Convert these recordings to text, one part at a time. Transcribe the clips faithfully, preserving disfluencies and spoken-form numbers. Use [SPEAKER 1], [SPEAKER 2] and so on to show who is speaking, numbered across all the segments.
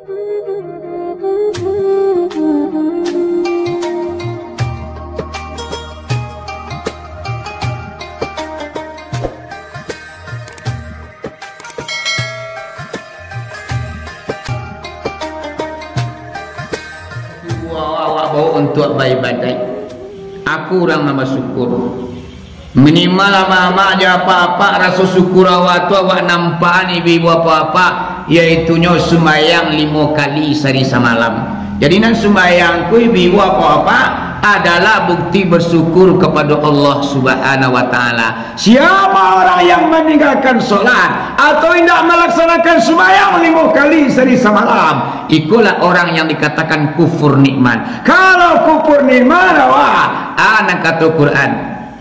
[SPEAKER 1] awak bawa untuk beribadat. Aku orang nama syukur. Minimal lama-lama aja apa-apa rasa syukur awak tu awak nampak ni ibu apa-apa, iaitunya sembahyang lima kali sehari semalam. Jadi nan sembahyang ku ibu apa-apa adalah bukti bersyukur kepada Allah Subhanahu wa taala. Siapa orang yang meninggalkan solat atau tidak melaksanakan sembahyang lima kali sehari semalam, itulah orang yang dikatakan kufur nikmat. Kalau kufur nikmat awak anak kata Quran,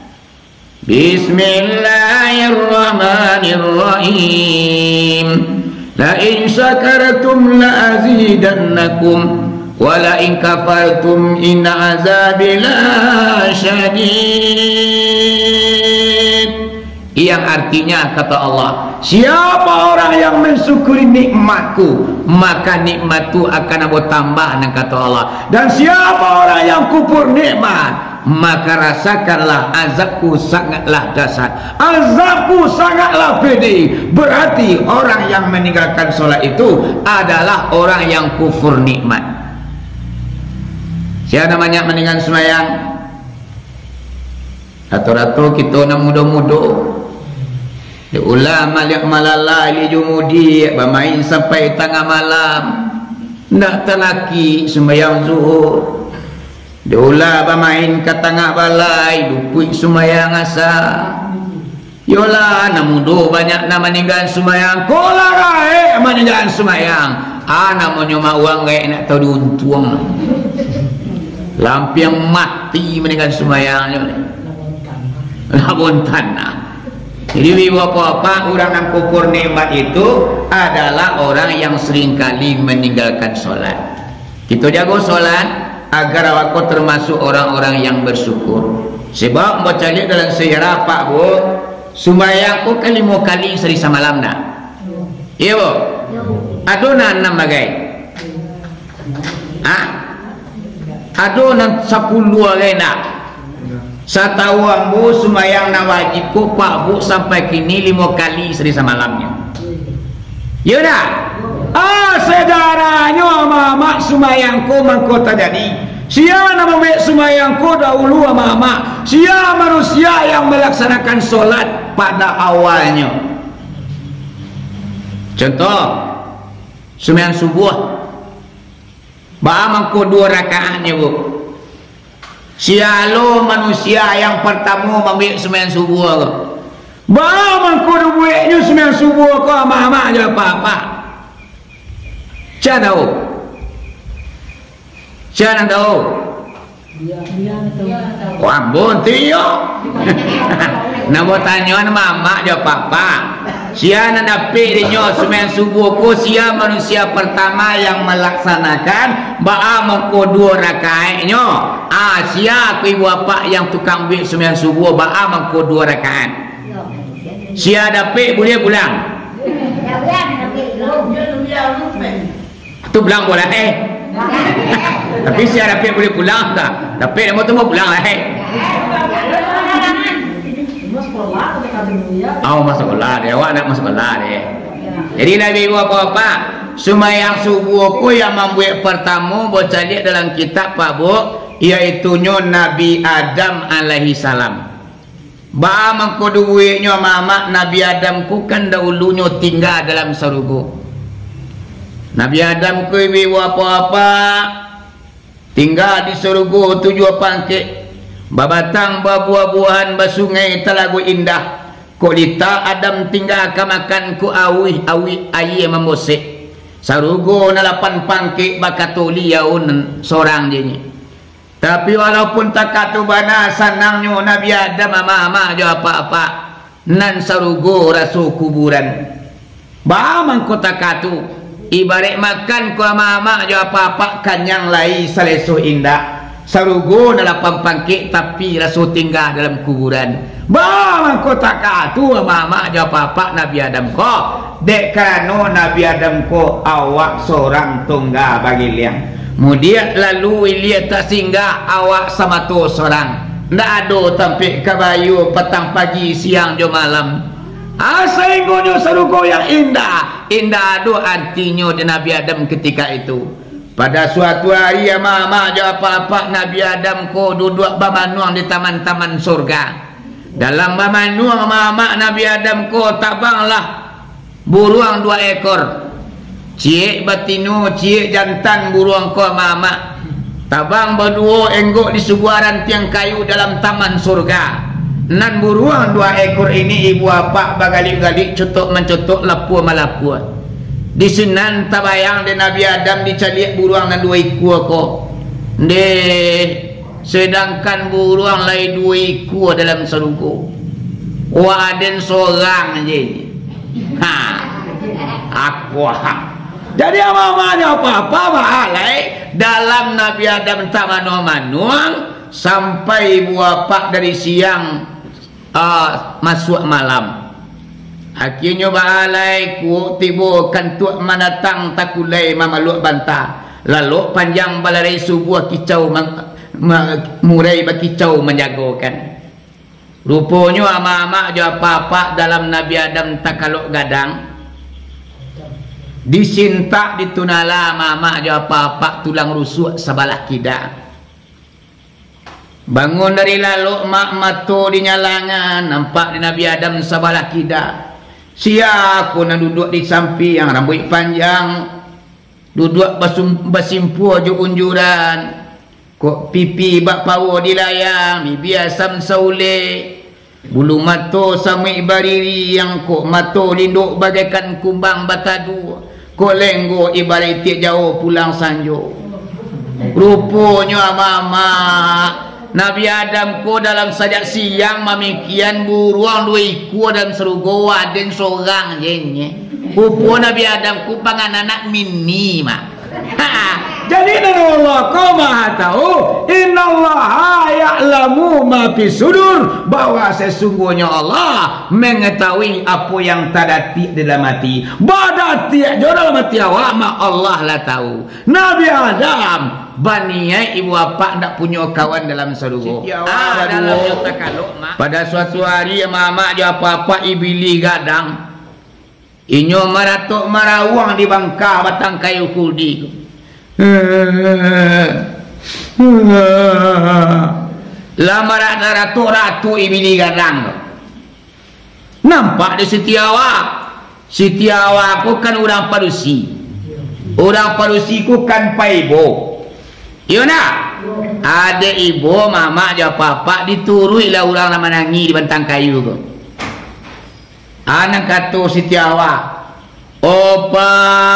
[SPEAKER 1] Bismillahirrahmanirrahim. La in syakartum la azidannakum wa la in kafartum inna azabi la syadid. Yang artinya kata Allah, siapa orang yang mensyukuri nikmatku, maka nikmat itu akan aku tambah, dan kata Allah. Dan siapa orang yang kufur nikmat, maka rasakanlah azabku sangatlah dahsyat, azabku sangatlah pedih. Berarti orang yang meninggalkan sholat itu adalah orang yang kufur nikmat. Siapa namanya meninggalkan sembahyang? Rata-rata kita nak muda-muda, di ulama lihat malala li jumudi bermain sampai tengah malam, nak telaki sembahyang zuhur. Dola bermain ke tengah balai, dupui sembahyang asar. Yolah, namudo banyak nama meninggal sembahyang. Kola gae meninggal sembahyang. Ah, namanya mak uang gae nak tahu diuntung. Lampiang mati meninggal sembahyangnya. Labon tanah. Jadi apa-apa orang yang kufur nikmat itu adalah orang yang seringkali meninggalkan solat. Kita jago solat agar awak termasuk orang-orang yang bersyukur. Sebab baca lihat dalam sejarah Pak Bu, sembahyang ku kan lima kali sehari semalam dah. Iya Bu? Aduh nan enam bagai. Ah? Aduh nan sepuluh bagai nak. Satahu ambu sembahyang na wajib ku Pak Bu sampai kini lima kali sehari semalamnya. Ya dah? Ah, sejarahnya mama sembahyangku mangkota jadi. Siapa nama baik sembahyangku dahulu mama. Siapa manusia yang melaksanakan solat pada awalnya. Contoh, sembahyang subuh. Ba mangko dua rakaatnya Bu. Sialo manusia yang pertama ambil sembahyang subuh ke. Ba mangko duitnya sembahyang subuh ke mama aja apa-apa. Siapa tahu? Siapa tahu? Oh, ambon tiyo. Nama tanyaan mama je papa. Siapa nak dapat dia sembahyang subuh ko, siapa manusia pertama yang melaksanakan ba'a mengko dua rakaatnya. Ah, siapa ibu bapa yang tukang ambil sembahyang subuh ba'a mengko dua rakaat. Siapa dapat boleh pulang. Tu pulang boleh eh. Tapi siapa dapat boleh pulang tak? Dapat nama tu mau pulang lah eh. Oh, masuk sekolah dia, awak nak masuk sekolah dia. Jadi Nabi ibu apa-apa sembahyang subuh ku yang membuat pertama baca lihat dalam kitab Pak Bu, iaitunya Nabi Adam alaihi salam. Ba mangko duitnya mama Nabi Adam ku kan dahulunya tinggal dalam surga. Nabi Adam ku ibu apa-apa tinggal di surga tujuh pangkit. Babatang babuah-buahan basungai talagu indah. Kok lita Adam tinggal akan makan ku awih awih air membosek. Sarugo na lapan pangkik bakatuli yaun seorang dia ni. Tapi walaupun tak katu bana sanangnya Nabi Adam mama-mama je apa-apa. Nan sarugo rasu kuburan. Bamang ko tak katu. Ibarat makan ku mama je apa-apa kanyang lai saleso indah. Sarugo na lapang pangkik tapi rasu tinggal dalam kuburan. Bang ko tak katu mama jawab papa Nabi Adam ko. Dek kano Nabi Adam ko awak seorang tunggal bagi liang. Kemudian lalu Ilia tak singgah awak sama tu seorang. Ndak ada sampai kabayu petang pagi siang jo malam. Asinggunyo seruko yang indah. Indah ada artinya di Nabi Adam ketika itu. Pada suatu hari ya mama jawab apa Nabi Adam ko duduk bamanuang di taman-taman surga. Dalam bamanuang mama Nabi Adam ko tabanglah buruang dua ekor. Ciek batinu, ciek jantan buruang ko mama. Tabang berdua enggok di subuaran tiang kayu dalam taman surga. Nan buruang dua ekor ini ibu apa bagali-gali cutuk mencutuk lapua malapua. Di sinan tabayang de Nabi Adam dicaliak buruang nan dua ekor ko. De sedangkan buruang lain dua ekor dalam serugo. Wa aden seorang je. Ha. Aku ha. Jadi amamanya apa-apa bahalai dalam Nabi Adam taman manuang sampai buapak dari siang uh, masuk malam. Akhirnya bahalai ku tiba kantuk manatang takulai mamaluk bantah. Lalu panjang balai subuh kicau murai bakicau menjagokan. Rupanya ama-ama jawab apa dalam Nabi Adam takaluk gadang. Disintak ditunala mama jawab apa tulang rusuk sebelah kidang. Bangun dari lalu mak mato dinyalangan nampak di Nabi Adam sebelah kidang. Siapa nak duduk di samping yang rambut panjang duduk basum basimpu jo unjuran kok pipi bak pawo di layang bibi asam saule bulu mato samai bariri yang kok mato linduk bagaikan kumbang batadu. Kau lenggo ibarat tiap jauh pulang sanjo. Rupanya mama Nabi Adam ko dalam sajak siang mamikian buruang dua ikut dalam serugo aden seorang jenye. Rupa Nabi Adam ku pangan anak mini mak. Jadi Allah kau maha tahu. Innallaha ya'lamu ma fi sudur, bahwa sesungguhnya Allah mengetahui apa yang tadati dalam hati. Badati dalam hati awak mak Allah lah tahu. Nabi Adam baninya ibu bapak tak punya kawan dalam seluruh. Ah, dalam pada suatu hari mama dia apa-apa ibili gadang. Inyo maratok marawang di bangka batang kayu kuldi. Lama ratu-ratu ibili gadang. Nampak di Sitiawa. Sitiawa aku kan orang parusi. Orang parusi ku kan paibo. Iya nak? Ada ibu, mama, dia papa diturui lah orang nama nangi di bantang kayu tu. Anak kata Sitiawa, opa,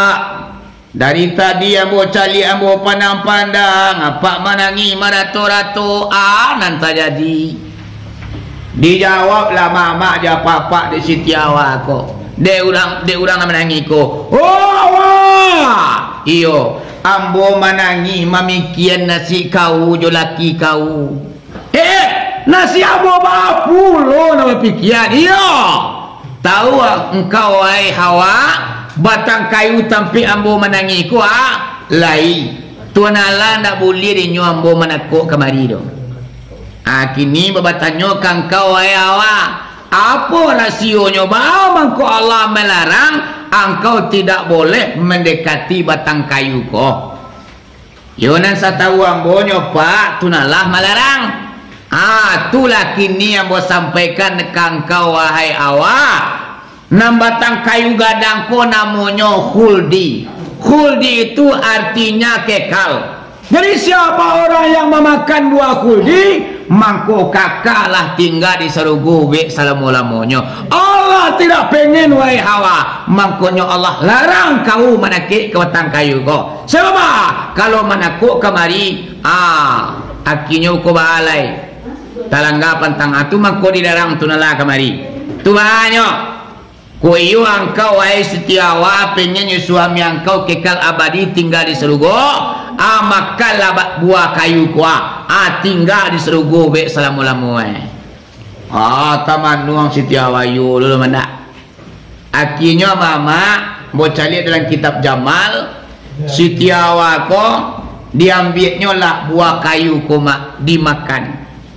[SPEAKER 1] dari tadi ambo cali ambo pandang-pandang, apa manangi marato-rato, ah nanti jadi. Dijawablah mama dia papa di Sitiawa ko. De orang, de orang nama nangi ko. Oh, wah, iyo. Ambo manangi mamikian nasi kau jo laki kau. Eh, nasi ambo bapu lo nama pikian. Iyo. Tahu engkau ai Hawa batang kayu tampi ambo manangi ku ah lai. Tuan Allah ndak boleh dinyo ambo manako kamari do. Ah kini babatanyo kang kau ai Hawa. Apa rasionya bah mangko Allah melarang engkau tidak boleh mendekati batang kayu ko. Yonan satahu ambonyo pak tunalah melarang. Ah tulah kini ambo sampaikan kang kau wahai awak. Nam batang kayu gadang ko namanya khuldi. Khuldi itu artinya kekal. Jadi siapa orang yang memakan buah khuldi, mangko kakalah tinggal di serugo be selama-lamanya. Allah tidak pengen wahai Hawa, mangkonyo Allah larang kau menakik ke batang kayu ko. Sebab kalau menakuk kemari, ah akhirnya ko balai. Talanggapan tang atu mangko dilarang tunala kemari. Tu banyak. Ko iyo angkau wahai Setiawa pengen suami angkau kekal abadi tinggal di serugo. Ah makanlah buah kayu kuah. Ah tinggal di serugo be selama-lamanya. Ah, tamanuang Siti Awayu dulu mana. Akhirnya mama mau cari dalam kitab Jamal, Siti Awako diambilnya lah buah kayu koma dimakan.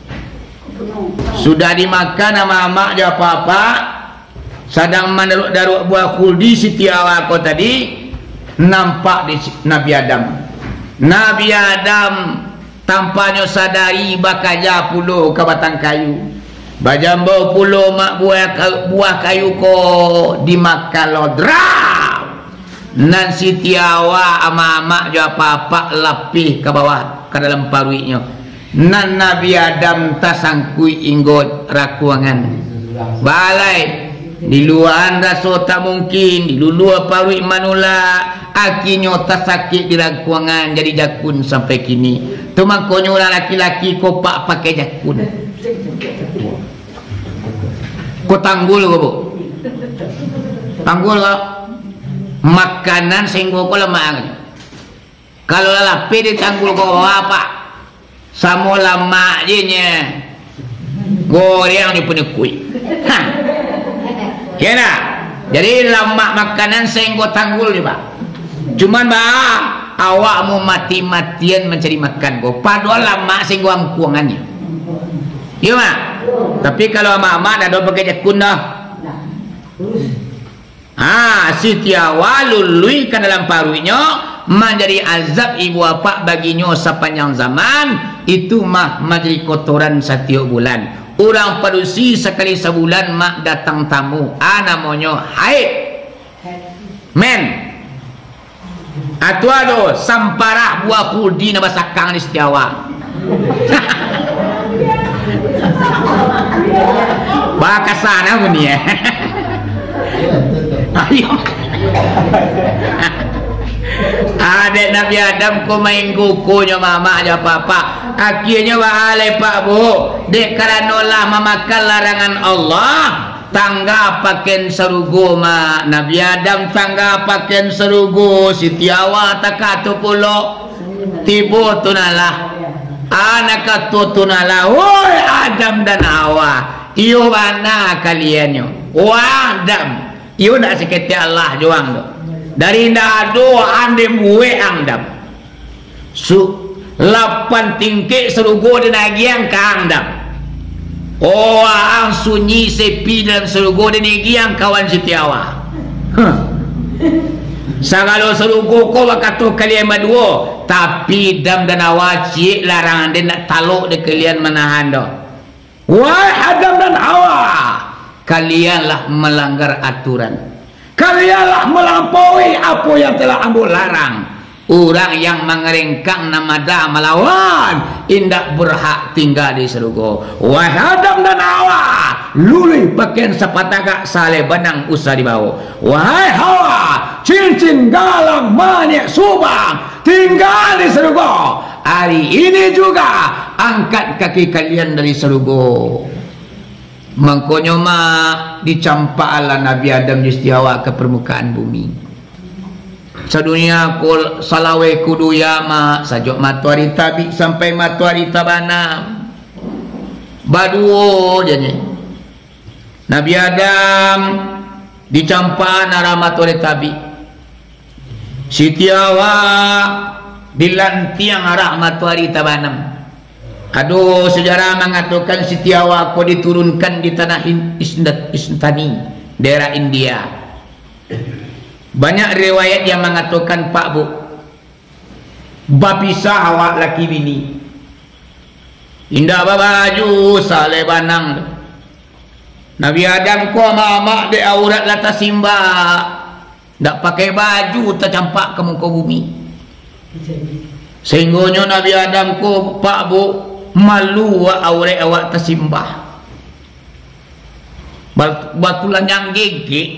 [SPEAKER 1] Sudah dimakan sama mama dia apa-apa. Sedang meneluk daruk buah khuldi Siti Awako tadi nampak di Nabi Adam. Nabi Adam tampaknya sadari bakaja puluh ke batang kayu. Bajambo puluh mak buah buah kayu ko dimakan lodram. Nan Siti Awa ama mak jo apa-apa lapih ke bawah ke dalam paruinya. Nan Nabi Adam tasangkui inggot rakuangan. Balai di luar rasa tak mungkin di luar parui manula akhirnya tasakit di rakuangan jadi jakun sampai kini. Tu makanya orang laki-laki kopak pakai jakun. Kau tanggul kau bu, tanggul kau makanan singgung kau lemah. Kalau lapi di tanggul kau apa? Samo lama je nya, goreng di penekui. Kena, jadi lama makanan singgung tanggul je pak. Cuman bah awakmu mati-matian mencari makan kau. Padahal lama singgung kuangannya. Iya mak. Tapi kalau mak-mak dah ada pakai jakun dah. Ah, Siti Awa lului ke dalam paruinya menjadi azab ibu bapa baginya sepanjang zaman. Itu mah menjadi kotoran setiap bulan. Orang padusi sekali sebulan mak datang tamu. Ah namanya haid. Men. Atu ado samparah buah khuldi na basakang di Siti Awa. Baka sana pun ya. Ayo. Adik Nabi Adam ko main kukunya mama aja papa. Akhirnya wahai pak bu, dek karena lah memakan larangan Allah. Tangga paken serugo ma Nabi Adam tangga paken serugo Siti Awa takatu pulo tibo tunalah. Anak tutunala, woi Adam dan Hawa, iyo mana kaliannya? Wah Adam, iyo nak seketi Allah juang do. Dari nado ande buwe Adam. Su lapan tingkik serugo dan agian ke Adam. Oh ang sunyi sepi dalam serugo dan agian kawan Siti Awa. Huh. Sagalo serugo ko wakatu kalian berdua, tapi Adam dan Hawa cik larangan dia nak taluk dia kalian menahan dah. Wahai Adam dan Hawa, kalianlah melanggar aturan. Kalianlah melampaui apa yang telah ambo larang. Orang yang mengeringkang nama dah melawan indak berhak tinggal di serugo. Wahai Adam dan Hawa, luli pakaian sepatagak sale benang usah dibawa. Wahai Hawa, cincin galang manik subang tinggal di serugo. Hari ini juga angkat kaki kalian dari serugo. Mangkonyo ma dicampak ala Nabi Adam di Siti Hawa ke permukaan bumi. Sedunia kul salawe kudu yama sajok matuari tabi sampai matuari tabanam. Baduo jadi Nabi Adam dicampak nara matuari tabi. Siti Hawa dilantiang arah matuari tabanam. Aduh, sejarah mengatakan Siti Hawa ko diturunkan di tanah Istani, daerah India. Banyak riwayat yang mengatakan Pak Bu, bapisah awak laki bini. Indah baju sale banang. Nabi Adam ko mama de aurat lata simba. Ndak pakai baju tercampak ke muka bumi. Sehingga Nabi Adam ko Pak Bu malu wa aurat awak tersimbah. Batulan yang gigi.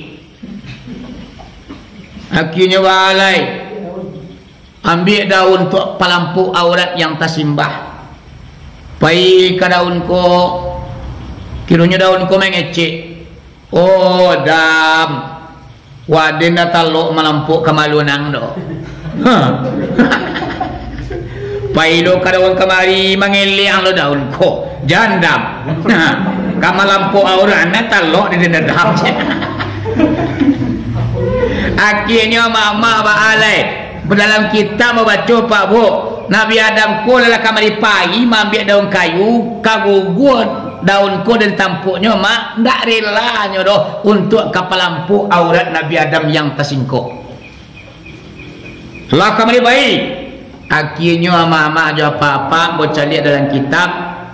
[SPEAKER 1] Akhirnya walai ambil daun untuk pelampu aurat yang tersimbah. Pai ke daun ko kiranya daun ko mengecek. Oh dam waden taluk melampu kemalunang do. Pai lo ke daun kemari mengeliang lo daun ko jandam. Kamu lampu aurat anak talok di dendam. Akhirnya mama baalai dalam kita membaca Pak Bu Nabi Adam ko lala kamari pagi ambil daun kayu kagugur daun ko dan tampuknya mak ndak relanya doh untuk kapal lampu aurat Nabi Adam yang tersingkuk lah kamari baik. Akhirnya mama aja apa-apa baca lihat dalam kitab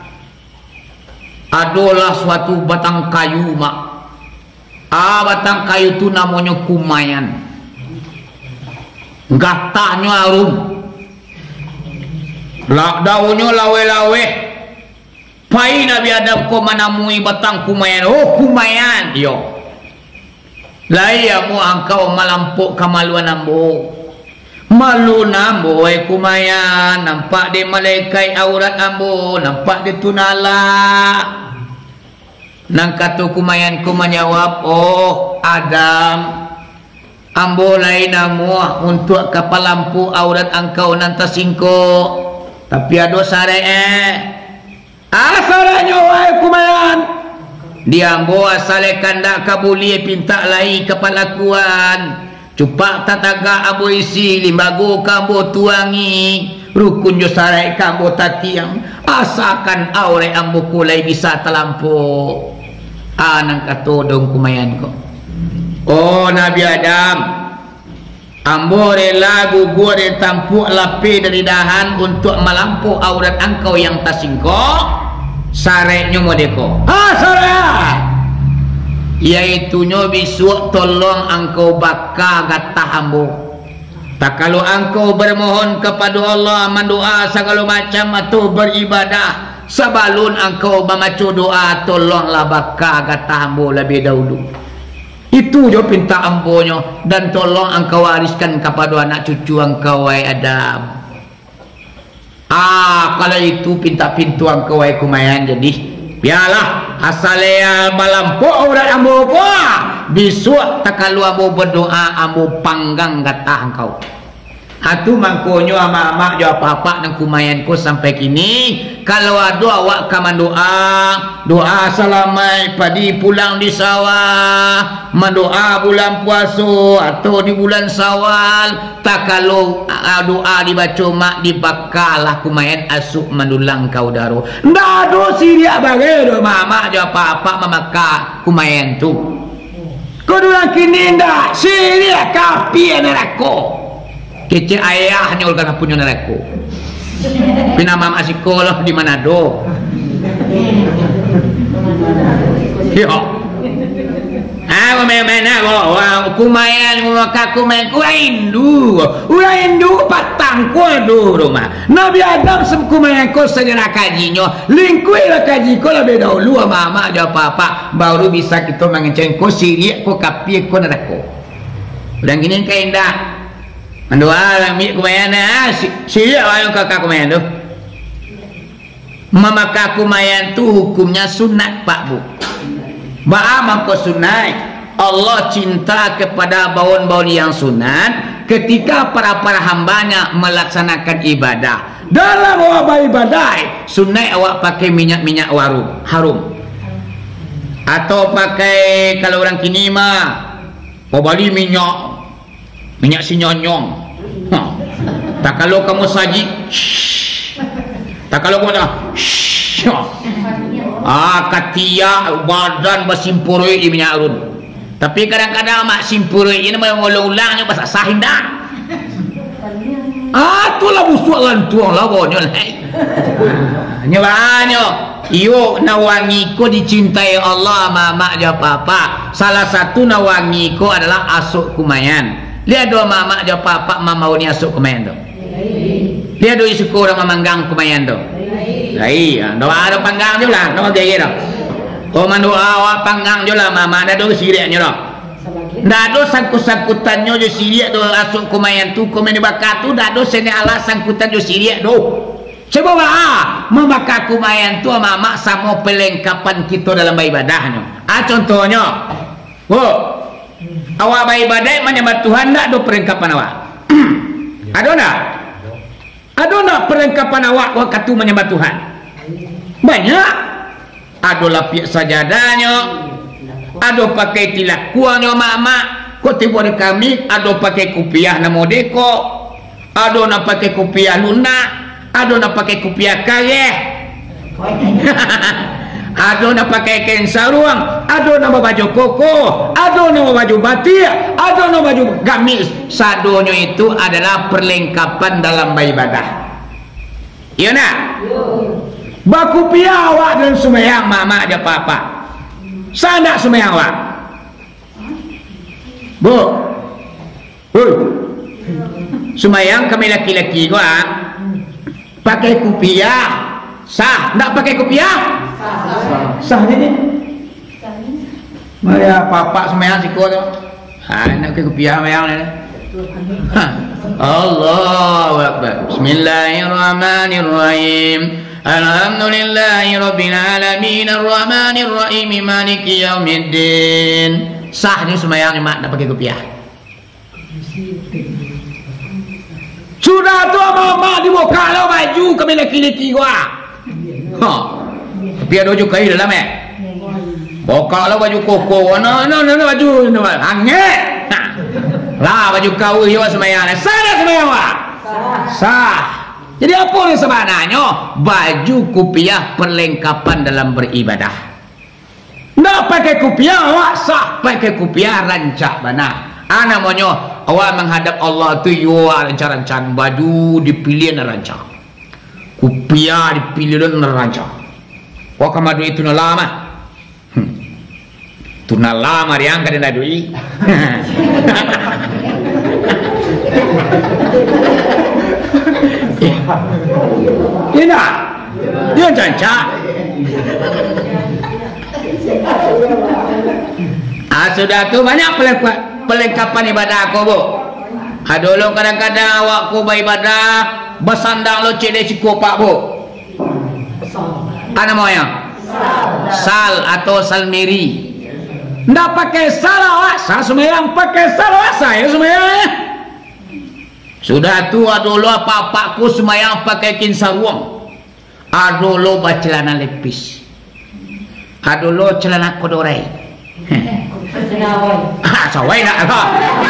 [SPEAKER 1] adalah suatu batang kayu mak. Ah, batang kayu tu namanya kumayan. Gatahnya arum. Lah daunnya lawe-lawe. Pai Nabi Adam ko manamui batang kumayan. Oh, kumayan. Yo. Lah iya mu angkau malampuk kamaluan ambo. Malu nambo eh kumayan. Nampak dia malaikat aurat ambo, nampak dia tunala. Nang kata kumayan ku menjawab, oh Adam, ambo lain namuah untuk kapal lampu aurat engkau nanti singkuk. Tapi ada sare eh. Asalnya wahai kumayan. Dia ambo asale kandak kabuli pinta lai kepala kuan. Cupak tataga abo isi limbago kambo tuangi. Rukun jo sare kambo tatiang. Asakan aure ambo kulai bisa terlampau. Anang katodong kumayan ko. Oh Nabi Adam, ambo rela gugur dan tampuk lapi dari dahan untuk melampau aurat engkau yang tersingkuk. Sareknya modeko. Ah sare. Iaitunya besok tolong engkau baka gatah ambo. Tak kalau engkau bermohon kepada Allah mendoa segala macam atau beribadah. Sabalun engkau membaca doa tolonglah baka kata ambo lebih dahulu. Itu je pinta ambonya dan tolong engkau wariskan kepada anak cucu engkau wahai Adam. Ah kalau itu pinta pintu engkau wahai kumayan jadi biarlah asalnya malampu aurat ambo ko. Besok tak kalau ambo berdoa ambo panggang kata engkau. Atu mangkonyo ama-ama jawab apa nang kumayan ko sampai kini kalau ada awak kaman doa doa salamai padi pulang di sawah mendoa bulan puasa atau di bulan Syawal tak kalau doa dibaca mak dibakalah kumayan asuk mendulang kau daro ndak do siria bagai do mama jawab apa mamaka kumayan tu kau dulang kini ndak siria kapi neraka kece ayahnya oleh punya neraka. Pina mama sekolah di Manado. Yo. Ah, mana wah kumayan maka kumayan ku Hindu. Ulah Hindu patang ku do rumah. Nabi Adam sem kumayan ko segera kajinya. Lingkui lah kaji ko lebih dahulu mama ada apa-apa baru bisa kita mengeceng ko sirik ko kapi ko neraka. Udah gini kayak indah. Mendoa lang mi kumayan na siya ayong kakak kumayan tu. Mama kumayan tu hukumnya sunat Pak Bu. Ba'amam ko sunat. Allah cinta kepada bawon-bawon yang sunat ketika para-para hambanya melaksanakan ibadah. Dalam wabah ibadah sunat awak pakai minyak-minyak warum harum. Atau pakai kalau orang kini mah mau beli minyak minyak si nyonyong. Ha. Tak kalau kamu saji shh. Tak kalau kamu dah shh. Ah katia badan basimpurui di minyak arun. Tapi kadang-kadang mak simpurui ini mau ulang-ulangnya bahasa sahin dah. Ah itulah busuk lantuang lah bonyo lah. Nyebanyo iyo nawangi ko dicintai Allah mama aja papa. Salah satu nawangi ko adalah asuk kumayan. Lihat dua mama aja papa mama ni asuk kumayan tu. Lihat dua isuku orang memanggang kumayan tu. Iya, doa ada panggang je lah, doa gaya dah. Kau mandoa awak panggang je lah mama ada dua siriaknya dah. Ndak ada sangkut-sangkutannya je siriak tu asuk kumayan tu komen bakat tu ndak ada sene ala sangkutan je siriak tu. Coba ah, membakar kumayan tu mama sama pelengkapan kita dalam ibadahnya. Ah contohnya. Oh. Awak beribadah menyembah Tuhan tak ada perlengkapan awak? Ada tak? Ada tak perlengkapan awak waktu menyembah Tuhan? Banyak. Ado lapik sajadahnya, ado pakai tilakuannya mak-mak. Kok tiba di kami, ado pakai kupiah namo deko, ado nak pakai kupiah lunak, ado nak pakai kupiah kayeh, ado nak pakai kain sarung, ado nak baju koko, ado nak baju batik, ado nak baju gamis. Sadonyo itu adalah perlengkapan dalam beribadah. Iya nak? Bakupiah awak dan sembahyang mak-mak aja apa-apa. Sana sembahyang awak. Bu, bu, sembahyang kami laki-laki gua pakai kupiah sah, tak pakai kupiah sah, sah ni. Mari apa-apa sembahyang siko tu. Ha, nak pakai kupiah sembahyang ni. Ha. Allahu Akbar. Bismillahirrahmanirrahim. Alhamdulillahi Rabbil Alamin Ar-Rahmanir Rahim Maliki Yaumiddin. Sah ni sembahyang ni mak, nak pakai kopiah. Sudah tu mak di muka lo baju kami laki-laki gua. Ha. Kopiah dojo kai dalam eh. Buka lo baju koko. No no no baju no hangat. Lah baju kau yo sembahyang. Sah dah sembahyang wak. Sah. Jadi apa ni sebenarnya? Baju kopiah perlengkapan dalam beribadah. Nak pakai kopiah awak sah, pakai kopiah rancak mana? Ah namanya awak menghadap Allah tu yo rancak-rancak baju dipilih dan rancak. Kopiah dipilih dan rancak. Wah kamadu itu na lama. Hmm. Tu na lama riang kada nadui. Ina. Dia rancak. Ah sudah tu banyak perlengkapan ibadah aku bu. Ah dulu kadang-kadang awak ku beribadah bersandang lo cedek siku pak bu. Apa namanya? Sal atau salmiri. Ndak pakai sal awak, sal sembahyang pakai sal awak saya sembahyang. Sudah tu dulu apa-apaku sembahyang pakai kain sarung. Ah dulu celana lepis. Ah dulu celana kodorai. Ah, sawai nak apa?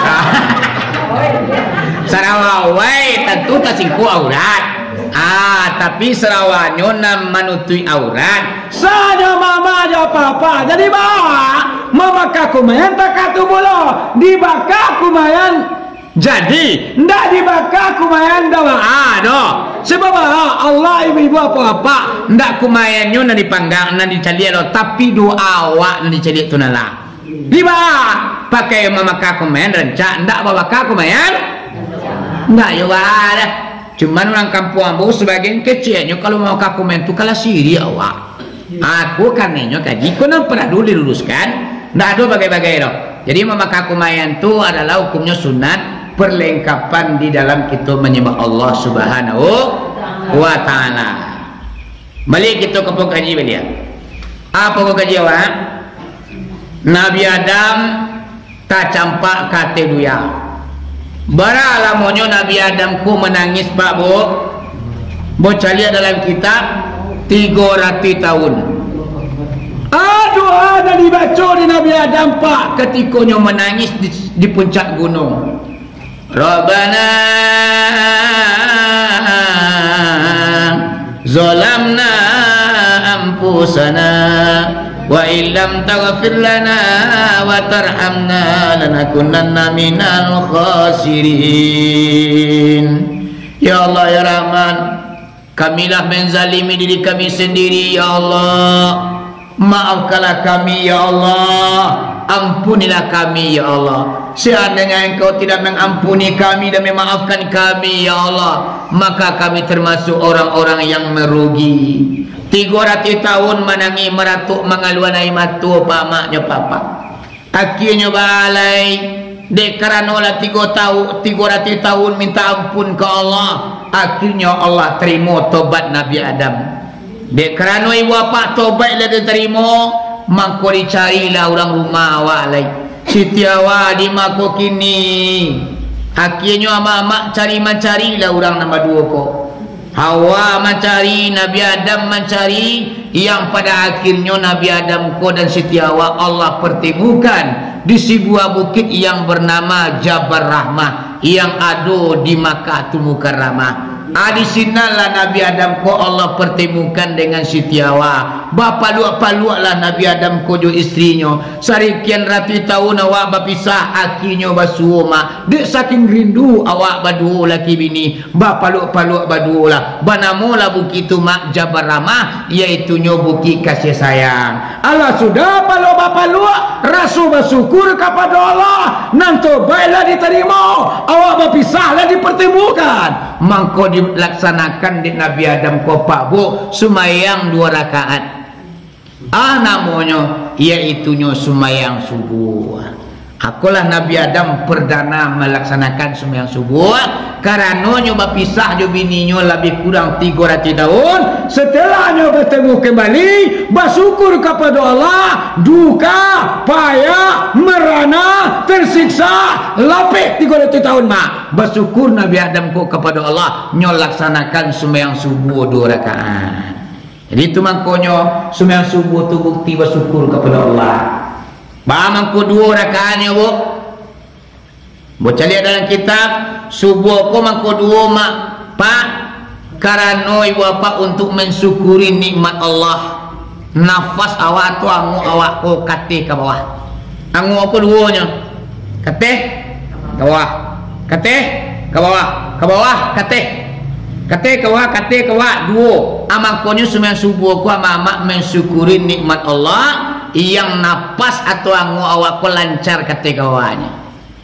[SPEAKER 1] Sarawai tentu tak singku aurat. Ah, tapi Sarawanyo nam manutui aurat. Saja mama aja papa. Jadi bawa mama kaku mayan tak katu bolo. Dibakar kumayan. Jadi ndak dibakar kumayan dawa ado. Sebab Allah ibu-ibu apa-apa ndak kumayannya na dipanggang na dicali lo tapi doa awak na dicali tunala. Liba pakai mama kaku mayan rancak ndak bawa kaku mayan. Ndak yo ada. Cuman orang kampung ambo sebagian kecilnya kalau mau kaku mayan tu kalah siri awak. Aku kanenyo kaji ko nang pernah dulu diluruskan ndak ada bagai-bagai lo. Jadi mama kaku mayan tu adalah hukumnya sunat. Perlengkapan di dalam kita menyembah Allah Subhanahu wa ta'ala. Balik kita ke pengkaji beliau. Apa pengkaji awak? Nabi Adam tak campak kate duya. Bara lamonyo Nabi Adam ku menangis pak bu. Bocah lihat dalam kitab tiga ratus tahun. Aduh ada dibaca di Nabi Adam pak ketikanya menangis di, di puncak gunung. Rabbana zalamna anfusana wa illam taghfir lana wa tarhamna lanakunanna minal khasirin. Ya Allah ya Rahman, kamilah menzalimi diri kami sendiri ya Allah. Maafkanlah kami ya Allah, ampunilah kami ya Allah. Seandainya engkau tidak mengampuni kami dan memaafkan kami ya Allah, maka kami termasuk orang-orang yang merugi. Tiga ratus tahun menangi meratuk mengaluanai matu pamaknya papa. Akhirnya balai dek karena olah tiga tahun tiga ratus tahun minta ampun ke Allah. Akhirnya Allah terima tobat Nabi Adam. Dek kerana ibu bapa tobat dah diterima, maka dicarilah orang rumah awak lai. Siti awak di mako kini. Akhirnya mak-mak cari mencarilah orang nama dua ko. Hawa mencari, Nabi Adam mencari, yang pada akhirnya Nabi Adam ko dan Siti Hawa Allah pertemukan di sebuah bukit yang bernama Jabal Rahmah yang ada di Makkah Mukarramah. Ah, di sinalah Nabi Adam ko Allah pertemukan dengan Siti Hawa. Bapa luak-paluak lah Nabi Adam ko jo istrinya. Sarikian ratus tahun awak berpisah, akhirnya basuh mak. Dek saking rindu awak berdua laki bini. Bapa luak-paluak berdua lah. Banamulah bukit itu mak Jabal Rahmah, iaitu nyo bukit kasih sayang. Allah sudah paluak bapa luak, rasul bersyukur kepada Allah. Nanto baiklah diterima. Awak berpisahlah dipertemukan. Mangko dilaksanakan di Nabi Adam ko pak bu sumayang dua rakaat. Ah, namanya yaitu nyo sumayang subuh. Akulah Nabi Adam perdana melaksanakan sumayang subuh karena nyo berpisah jo bininyo lebih kurang tiga ratus tahun. Setelah nyo bertemu kembali, bersyukur kepada Allah, duka, payah, merana, tersiksa, lebih tiga ratus tahun mak. Bersyukur Nabi Adam ko kepada Allah, nyo laksanakan sumayang subuh dua rakaat. Jadi itu makanya sumayang subuh tu bukti bersyukur kepada Allah. Bahamang ko dua rakaatnya bu. Baca lihat dalam kitab subuh ko mangko dua mak pak karena ibu bapa untuk mensyukuri nikmat Allah. Nafas awak tu angu awak ko kate ke bawah. Angu aku duanya. Kate ke bawah. Kate ke bawah. Ke bawah kate. Kate ke bawah, kate ke bawah dua. Amang konyo sembahyang subuh ko ama mensyukuri nikmat Allah yang napas atau angu awak ko lancar kate ke bawahnya.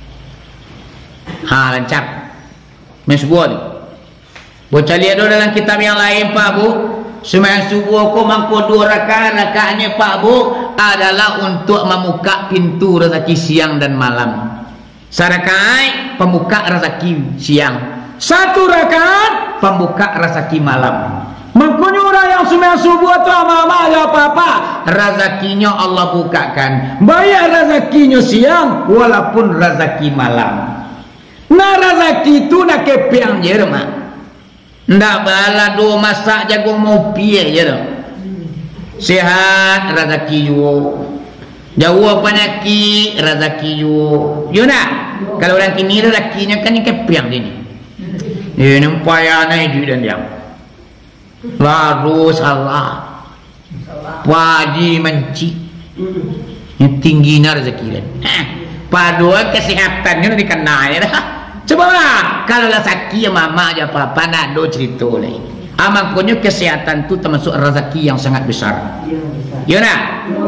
[SPEAKER 1] Ha, lancar. Mensubuh ni. Baca lihat dulu dalam kitab yang lain Pak Bu. Sembahyang subuh ko mangko dua rakaat, rakaatnya Pak Bu adalah untuk membuka pintu rezeki siang dan malam. Sarakaat pembuka rezeki siang. Satu rakaat pembuka rezeki malam. Makanya orang yang sembahyang subuh tu ama-ama ya apa-apa, rezekinya Allah bukakan. Bayar rezekinya siang walaupun rezeki malam. Nah rezeki itu nak kepiang je mak. Ndak bala do masak jagung mau piye je dah. Sehat rezeki yo. Jauh penyakit rezeki yo. Yo nak. Kalau orang kini rezekinya kan kepiang je ni. Ini payah naik duit dan diam. Lalu salah wajib menci yang tinggi rezeki dan eh, padahal kesehatannya dikenal ya dah. Coba lah kalau lah sakit mama aja apa-apa nak do cerita lain. Amaknya kesehatan tu termasuk rezeki yang sangat besar. Ya nak?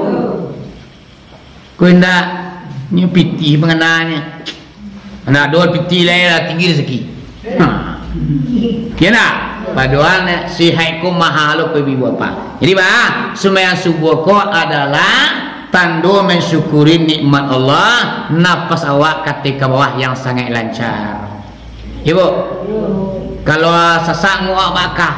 [SPEAKER 1] Kau nak ni piti mengenanya. Nak do piti lain lah tinggi rezeki. Ha. Ya nak? Padahal si haiku mahalo ke ibu bapa. Jadi bah, sembahyang subuh ko adalah tanda mensyukuri nikmat Allah. Nafas awak ketika bawah yang sangat lancar. Ibu, kalau sesak nguak bakah,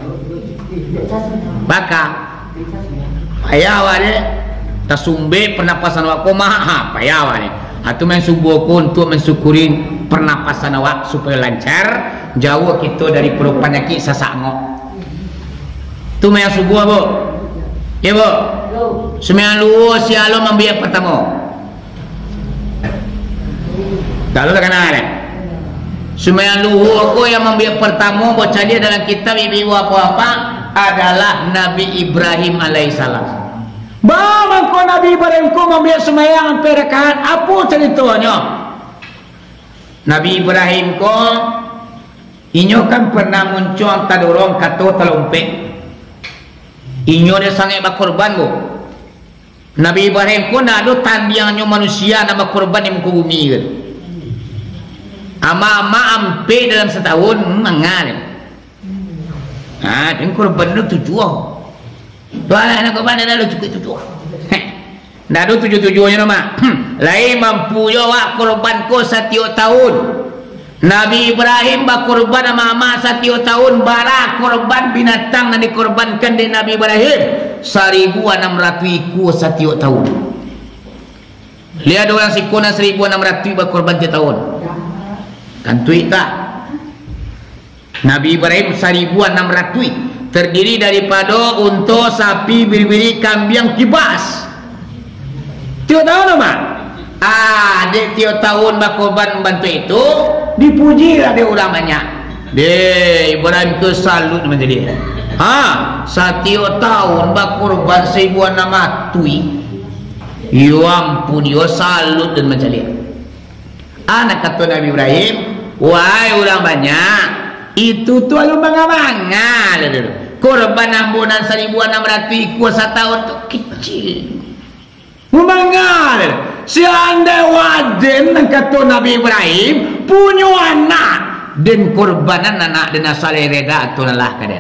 [SPEAKER 1] bakah, payah awak ni. Tersumbe pernapasan awak ko mah, payah awak ni. Atau main subuh ko untuk mensyukuri pernapasan awak supaya lancar. Jauh kita dari perut penyakit sesak ngok. Tu main subuh bu. Ya bu. Sembilan luar sialo membiak pertama. Kalau tak kenal eh. Sembilan luar aku yang membiak pertama baca dia dalam kitab ibu apa-apa adalah Nabi Ibrahim alaihissalam. Bagaimana kau Nabi Ibrahim kau membiak sembahyang rakaat? Apa ceritanya? Nabi Ibrahim kau inyo kan pernah muncul tadorong kato telompek. Inyo dia sangat berkorban bu. Nabi Ibrahim pun ada tandingannya manusia nama korban di muka bumi kan. Ama-ama ampe dalam setahun mengal. Ah, dengan korban itu tujuh. Tuan anak korban ada cukup tujuh. Ndak ada tujuh-tujuhnya nama. Lain mampu jawab korban ko setiap tahun. Nabi Ibrahim berkorban sama ama setiap tahun bara korban binatang yang dikorbankan di Nabi Ibrahim seribu enam ratus iku setiap tahun. Lihat orang sikuna seribu enam ratus berkorban setiap tahun. Kan tuik tak? Nabi Ibrahim seribu enam ratus terdiri daripada unta, sapi, biri-biri, kambing, kibas. Tiap tahun apa? Ah, di tiap tahun berkorban bantu itu dipuji lah dia orang banyak. Deh, Ibrahim ke salut menjadi. Ha, setiap tahun berkorban seribu enam ratus. Ya ampun, dia salut dan menjadi. Anak kata Nabi Ibrahim, wahai orang banyak, itu tu alu bangga-bangga dulu. Korban ambunan seribu enam ratus kuasa tahun tu kecil. Membangga dulu. Seandai waden kata Nabi Ibrahim punya anak dan korbanan anak dan asal reda tu lelah kaden.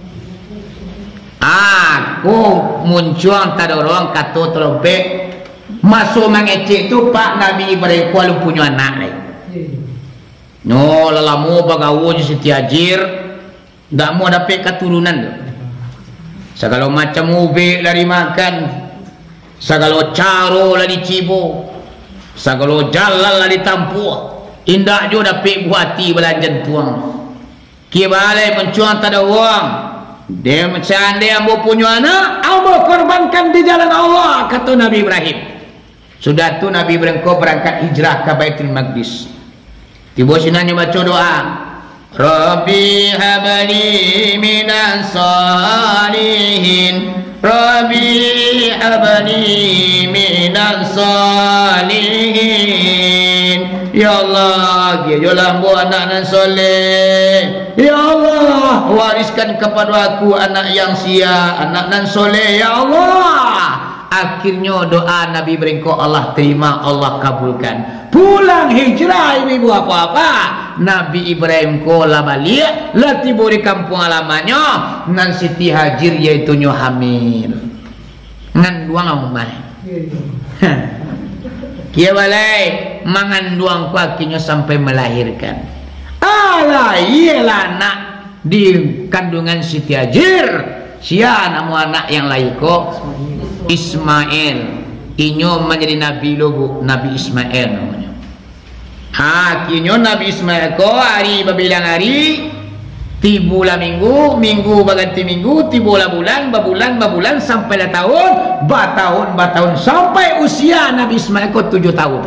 [SPEAKER 1] Aku muncul tak ada orang kata terlebih masuk mengecek tu Pak Nabi Ibrahim kalau punya anak lain. No lelamu bagawo je Siti Hajir tak mau dapat keturunan tu. Segala macam ube lari makan, segala caro lah dicibo, segala jalan lah ditampuh. Indah juga dapat buati belanja tuang. Kia balai pencuang tak ada uang. Dia macam dia ambo punya anak, ambo korbankan di jalan Allah kata Nabi Ibrahim. Sudah tu Nabi Ibrahim kau berangkat hijrah ke Baitul Maqdis. Tiba sinanya baca doa. Rabbi habli minas salihin, Rabbi habli minas salihin. Ya Allah, dia jolah buat anak nan soleh. Ya Allah, wariskan kepada aku anak yang sia, anak nan soleh. Ya Allah. Akhirnya doa Nabi Ibrahim ko Allah terima, Allah kabulkan. Pulang hijrah ibu apa-apa. Nabi Ibrahim ko lah balik, lah tiba di kampung halamannya nan Siti Hajir yaitu nyo hamil. Ngan duang umai. Kia balai mangan duang ku akhirnya sampai melahirkan. Alah iyalah anak di kandungan Siti Hajir. Sia nama anak yang lain ko Ismail. Inyo menjadi nabi logo Nabi Ismail namanya. Ha, kinyo Nabi Ismail ko hari babilang hari, tibulah minggu, minggu baganti minggu, tibulah bulan, babulan, babulan sampai lah tahun, ba tahun, ba tahun sampai usia Nabi Ismail ko tujuh tahun.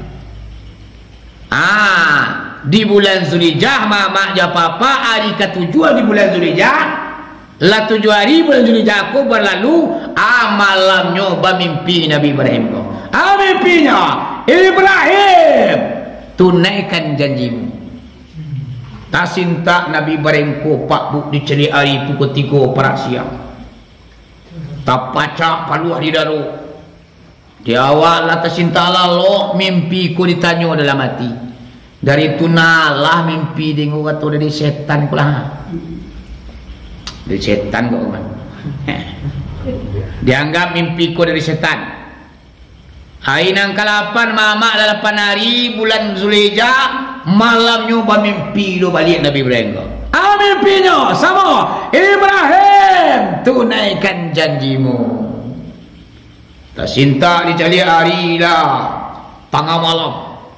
[SPEAKER 1] Ah, di bulan Zulhijjah mama ja papa hari ketujuh di bulan Zulhijjah. Lah tujuh hari bulan Zulhijjah aku berlalu, ah malamnya bermimpi Nabi Ibrahim ko. Ah mimpinya, Ibrahim tunaikan janjimu. Tak sinta Nabi Ibrahim ko pak buk diceli hari pukul tiga perak siang. Tak pacak paluh di daru. Di awal lah tersinta lalu mimpi ku ditanya dalam hati. Dari tunalah mimpi dengo kata dari setan pula. Dari setan kok man. Dianggap mimpiku dari setan. Hari nang kalapan mama delapan hari bulan Zulhijjah malamnya bermimpi lo balik Nabi Ibrahim kok. Ah mimpinya sama Ibrahim tunaikan janjimu. Tak cinta dicari hari lah tengah malam.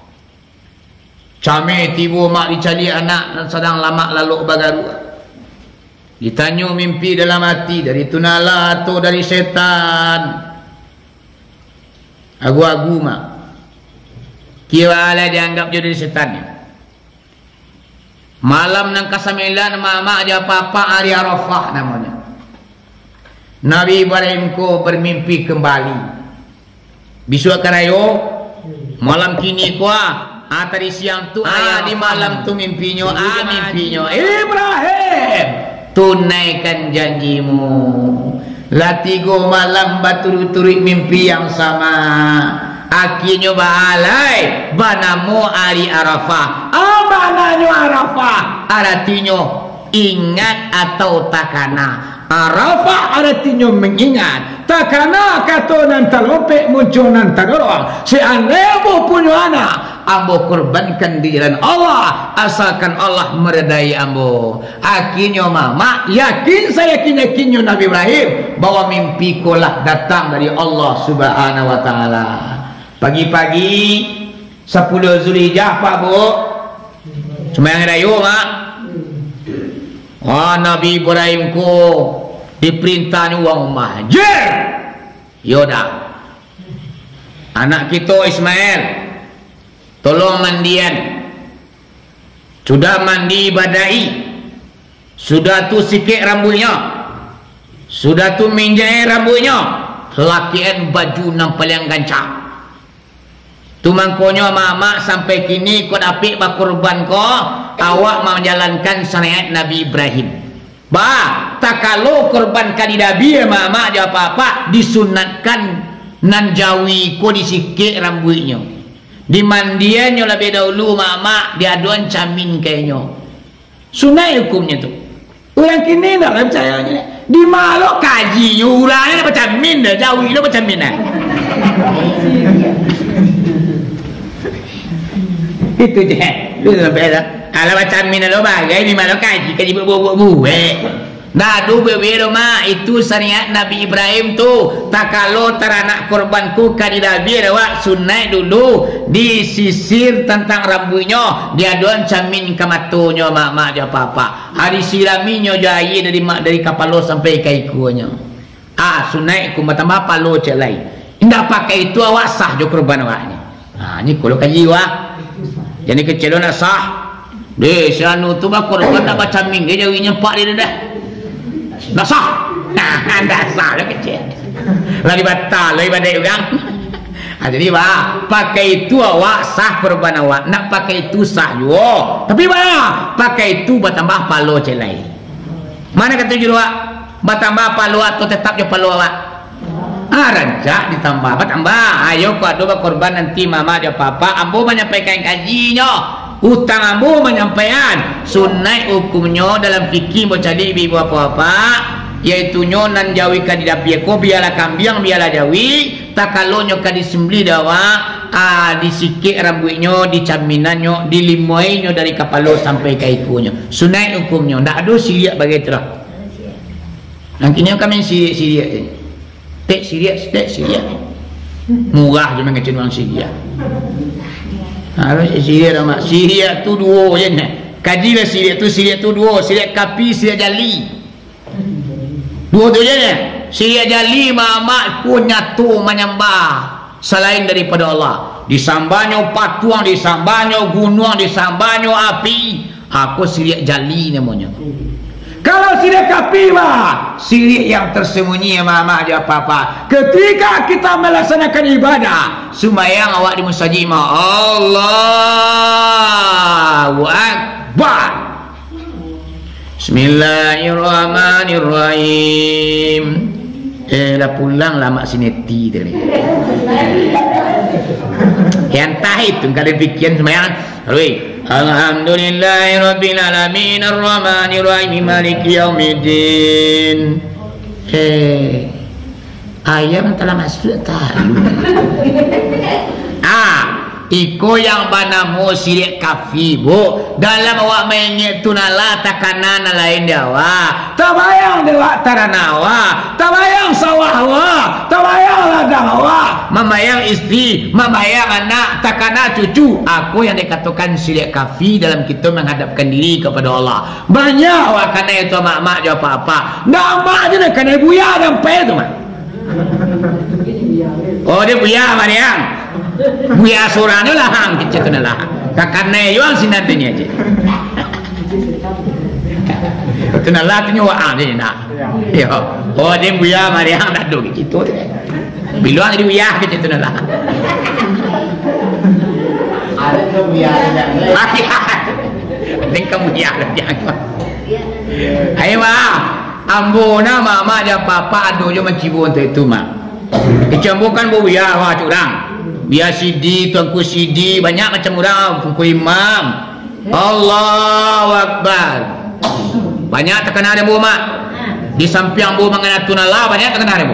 [SPEAKER 1] Came tiba mak dicari anak dan sedang lama lalu bagaru. Ditanya mimpi dalam hati dari tunala atau dari setan. Agu-agu mak. Kira lah dianggap jadi setannya. Malam nang kasamilan mama dia papa hari Arafah namanya. Nabi Ibrahim ko bermimpi kembali. Besok karayo malam kini ko ah tadi siang tu ah di malam tu mimpinya ah mimpinya Ibrahim tunaikan janjimu. Lah tiga malam batur-turik mimpi yang sama. Akhirnya balai banamu hari Arafah. Abananyo Arafah artinya ingat atau takana. Arafah artinya mengingat. Takana kata nan talopek muncul nan tadorong. Seandainya ambo punya anak, ambo korbankan di jalan Allah asalkan Allah meredai ambo. Akhirnya mama yakin saya yakin yakinnya Nabi Ibrahim bahwa mimpi kolah datang dari Allah Subhanahu wa taala. Pagi-pagi sepuluh Zulhijjah Pak Bu. Sembahyang rayu mak. Oh, Nabi Ibrahim ku diperintahnya uang mahjir. Yoda. Anak kita Ismail tolong mandian. Sudah mandi badai. Sudah tu sikit rambutnya. Sudah tu minjai rambutnya. Lakian baju nang paling gancang. Tu mangkonya mak-mak sampai kini kau apik bakurban ko awak menjalankan syariat Nabi Ibrahim. Ba, tak kalau korban kali Nabi mak-mak dia apa-apa disunatkan nan jawi ko disikik rambutnya. Dimandiannya lebih dahulu mak-mak diaduan camin kayaknya. Sunat hukumnya tu. Orang kini nak percayanya. Di malu kaji ulangnya macam min dah jawi lo macam min dah. Itu je. Lu sampai dah. Kalau macam mina lo bagai di mana kaji kaji buat-buat buat. Nah, du bebe mak itu syariat Nabi Ibrahim tu. Tak kalau teranak korbanku kadi Nabi awak sunai dulu disisir tentang rambutnya, dia doan camin ke matunya mak-mak dia apa-apa. Hari siraminya jaya dari mak dari kapalo sampai ke ikunya. Ah, sunai ku tambah palo celai. Indah pakai itu awak sah jo korban awaknya. Ah, ni kalau kaji wah. Jadi kecil nak sah. Deh, sianu tu bah korban nak baca ming dia jawinya pak dia dah. Nak sah. Nah, anda sah lah kecil. Lagi batal, lagi badai orang. Ah, jadi bah, pakai itu awak sah korban awak. Nak pakai itu sah juga. Tapi bah, pakai itu bertambah palo celai. Mana kata juru awak? Bertambah palo atau tetap je palo awak? Ah, rancak ditambah, bertambah. Ayo kau ada korban nanti mama dia papa, ambo menyampaikan kajinya. Utang ambo menyampaikan sunat hukumnya dalam fikih bocadi ibu apa-apa, yaitu nyonan jawi kadidapi ko biarlah kambing biarlah jawi, tak kalau nyoka disembeli dawa, ah disikik rambutnya, dicaminannya, dilimainya dari kapalo sampai ke ikunya. Sunat hukumnya, ndak ada siriak bagi terah. Nantinya kami siriak-siriak ni. Tek Syria, tek Syria. Murah je mengecil orang Syria. Harus Syria dah mak. Syria tu dua je ni. Kajilah Syria tu, Syria tu dua. Syria kapi, Syria jali. Dua tu je ni. Syria jali mak pun nyatu menyembah selain daripada Allah. Disambahnya patuang, disambahnya gunung, disambahnya api. Aku Syria jali namanya. Kalau sirik kapi mah, sirik yang tersembunyi mama aja apa-apa. Ketika kita melaksanakan ibadah, sembahyang awak di masjid mah Allahu Akbar. Bismillahirrahmanirrahim. Eh, dah pulang lama sineti tadi. Yang tahit tu kalian fikir sembahyang, Rui. Alhamdulillahirabbil alamin arrahmanir rahim maliki yaumiddin. Eh, ayam telah masuk tahu. Ah, iko yang banamu sirik kafi bu dalam awak mengingat tunala takanan lain dawa tabayang dewa taranawa tabayang sawahwa tabayang ladang awak mamayang istri mamayang anak takana cucu. Aku yang dikatakan sirik kafi dalam kita menghadapkan diri kepada Allah banyak awak kena itu mak-mak jawab apa-apa nama je nak kena buya sampai tu mak. Oh dia buya Mariam buya surane lah hang kecil tu lah kakane yang sinantinya aja tu lah tu nyawa ah dia nak yo oh dia buya Mariam dah do gitu biluan dia buya kecil tu lah ada tu buya lagi penting kamu buya jangan ayo mah ambo na mama dia papa ado je mencibun tu mak kecambukan buya wah curang biar sidi tuanku sidi banyak macam orang tuanku imam Allahu Akbar banyak terkena ada bu mak di samping bu mengenai tunala banyak terkena ada bu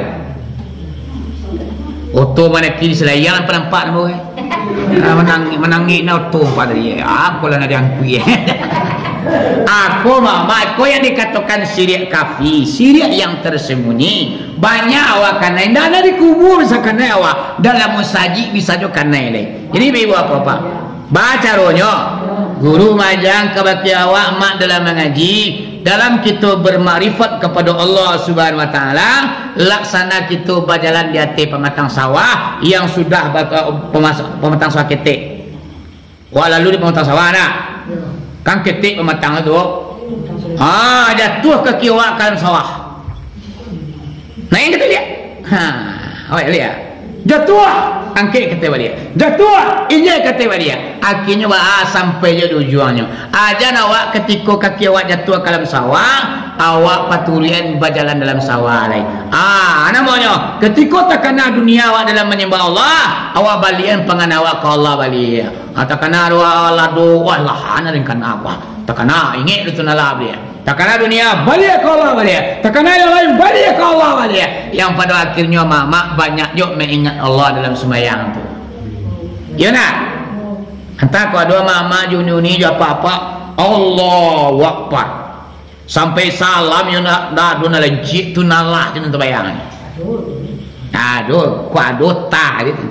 [SPEAKER 1] oto mana kiri selayan penampak bu eh menangi menangi na oto pada dia aku lah ada yang kui aku mama aku yang dikatakan sirik kafi sirik yang tersembunyi banyak awak kanai dan ada dikubur bisa kanai awak dalam musajid bisa juga kanai leh. Jadi ibu apa-apa baca rohnya Guru majang kebaki awak mak dalam mengaji, dalam kita bermakrifat kepada Allah Subhanahu wa taala, laksana kita berjalan di atas pematang sawah yang sudah pematang sawah ketik. Wah lalu di pematang sawah nak. Kan ketik pematang itu. Ah, jatuh ke kiwak kan sawah. Nah yang kita lihat. Ha, awak lihat. Jatuh, angkat kata dia. Jatuh, ini kata dia. Akhirnya bah sampai je tujuannya. Aja awak ketika kaki awak jatuh ke dalam sawah, awak paturian berjalan dalam sawah lain. Ah, namanya ketika tak kena dunia awak dalam menyembah Allah, awak balian pengen awak ke Allah balik. Ah, tak kena Allah do, wah lah ana dengan apa? Tak kena ingat itu nalar dia. Tak kena dunia balik ke Allah balik. Tak kena yang lain balik ke Allah balik. Yang pada akhirnya mak banyak juga mengingat Allah dalam sembahyang tu. Ya nak? Entah kau dua mama juni juga apa-apa. Allahu Akbar. Sampai salam yang nak dah dona lejit tu nalah tu nanti bayang. Aduh, ku aduh ta gitu.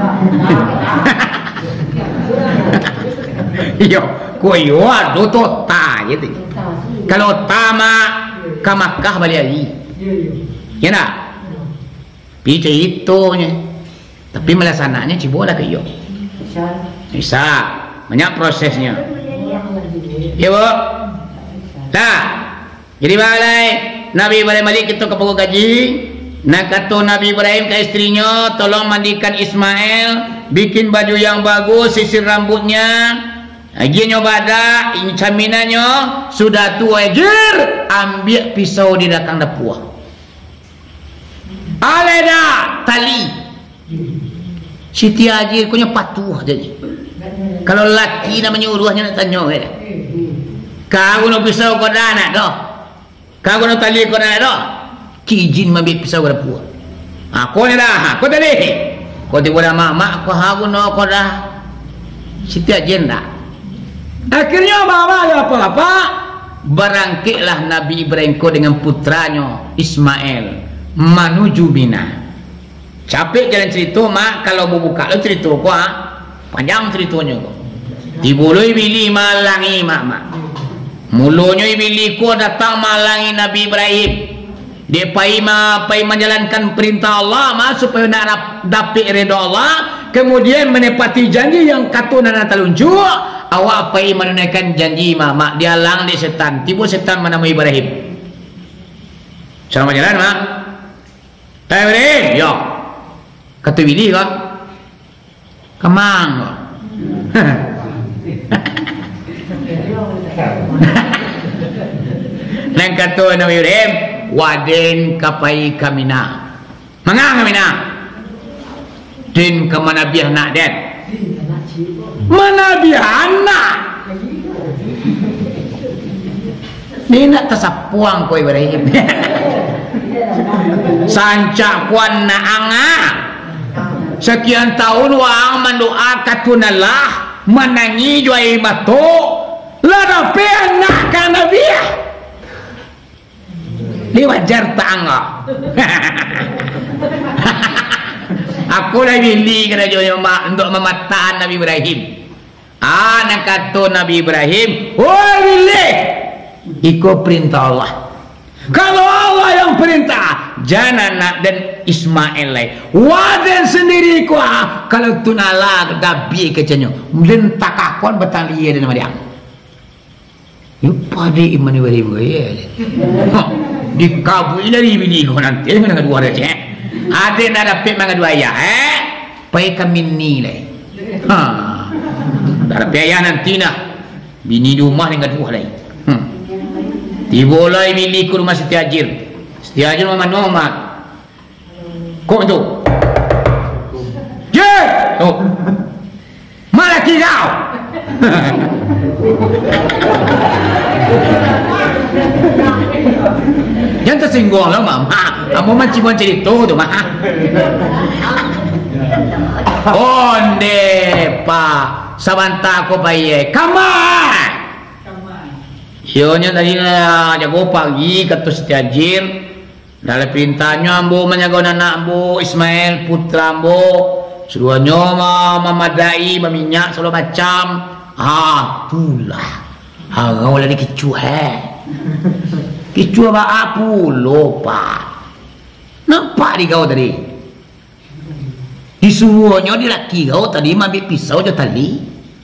[SPEAKER 1] Yo, ku yo aduh tu ta gitu. Kalau tama ke Makkah balik lagi. Ya nak? Bisa itunya. Tapi melaksanakannya cibola ke yo. Bisa. Banyak prosesnya. Ya bu. Tak. Jadi balai Nabi Ibrahim balik kita ke pokok gaji. Nak kata Nabi Ibrahim ke istrinya, tolong mandikan Ismail, bikin baju yang bagus, sisir rambutnya. Aginya badak, ini caminannya sudah tua jer, ambil pisau di belakang dapur. Aleda tali. Siti Haji punya patuh jadi. Kalau laki namanya uruhnya nak tanya eh. Kau nak pisau kau dah nak dah. Kau nak tali kau dah dah. Kijin ambil pisau ke dapur. Ah, kau ni dah, kau tadi. Kau tiba dah mak, kau hagu nak kau dah. Siti Haji dah. Akhirnya bawa apa-apa, berangkitlah Nabi Ibrahim dengan putranya Ismail menuju Mina. Capek jalan cerita mak, kalau buka lo cerita ko ah, panjang ceritanya ko. Dibului bili malangi mak mak. Mulanya bili ko datang malangi Nabi Ibrahim. Dia pai ma pai menjalankan perintah Allah mak supaya nak dapat redha Allah, kemudian menepati janji yang kata nana talunjuk. Awak pai menunaikan janji mak mak dia lang di setan. Tiba setan menemui Ibrahim. Sama jalan mak. Eh Ibrahim, yo. Kata Willy kok. Kemang kok. Nang kata Nabi Ibrahim, waden kapai kamina. Mangang kamina. Din kemana biah nak den. Mana biah anak. Ni nak tersapuang ko Ibrahim. Sancak kuan na anga. Sekian tahun wang mendoa katunalah menangi juai batu. Lada pe anak kana biah. Ni wajar tak anga. Aku dah pilih kena jual untuk mematakan Nabi Ibrahim. Ah, nak kata Nabi Ibrahim, oh pilih, ikut perintah Allah. Kalau Allah yang perintah, jangan nak dan Ismail lain. Waden sendiri kuah. Kalau tu nala dabi kecenya, mungkin tak akon bertali dan nama dia. Lupa di iman Ibrahim ya. Di kabui dari bini kau nanti dengan dua receh. Ada nak dapat dengan dua ayah eh, pai kami nilai. Ha, dapat ayah nanti nak bini di rumah dengan dua lain. Hmm. Dibolai bini ke rumah Siti Hajir. Siti Hajir mama nomak. Kau tu. Je, tu. Malah kau. Jangan tersinggung lah mama. Kamu macam macam cerita tu mah. Onde pak sabanta ko baye. Kamar. Ionya tadi na jago pagi kata Siti Hajir. Dalam perintahnya ambo menjaga anak ambo Ismail putra ambo. Suruhnya memadai meminyak segala macam. Ah, itulah. Harau lah dia kecuh eh. Kecuh apa pula pak? Nampak di kau tadi? Disuruhnya di laki kau tadi ambil pisau je tali.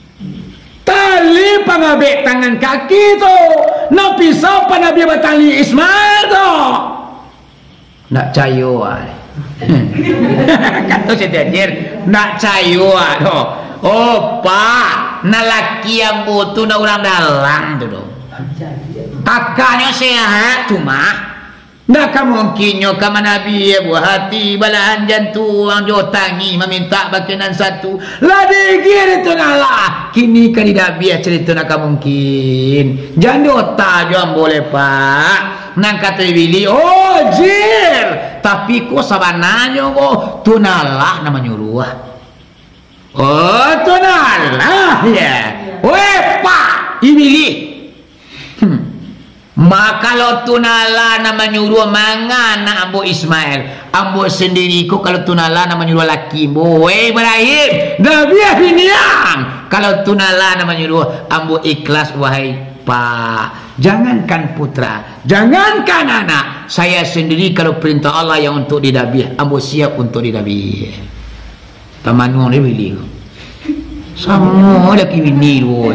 [SPEAKER 1] Tali pangabek tangan kaki tu. Nak pisau panabia batali Ismail tu. Nak cayo ah. Kata saya terakhir nak cayo ah tu. Oh pak, nak laki yang butuh nak orang dalam tu tu. Kakaknya sehat tu mah. Nak mungkinnya kama Nabi ya buah hati balahan jantung jotangi meminta bakinan satu. Lah digir itu nalah. Kini kan tidak biar cerita nak mungkin. Jangan otak jangan boleh pak. Nang kata bili oh jir. Tapi kok sabananya kok tu nalah nama nyuruh. Oh tu nalah ya. Weh pak ibili. Hmm. Maka kalau tunala nama nyuruh mangan nak ambo Ismail, ambo sendiri ko kalau tunala nama nyuruh laki bo, eh Ibrahim, dah biar biniang. Kalau tunala nama nyuruh ambo ikhlas wahai pak. Jangankan putra, jangankan anak, saya sendiri kalau perintah Allah yang untuk didabih, ambo siap untuk didabih. Tamanung dia pilih. Sama dah kini dua.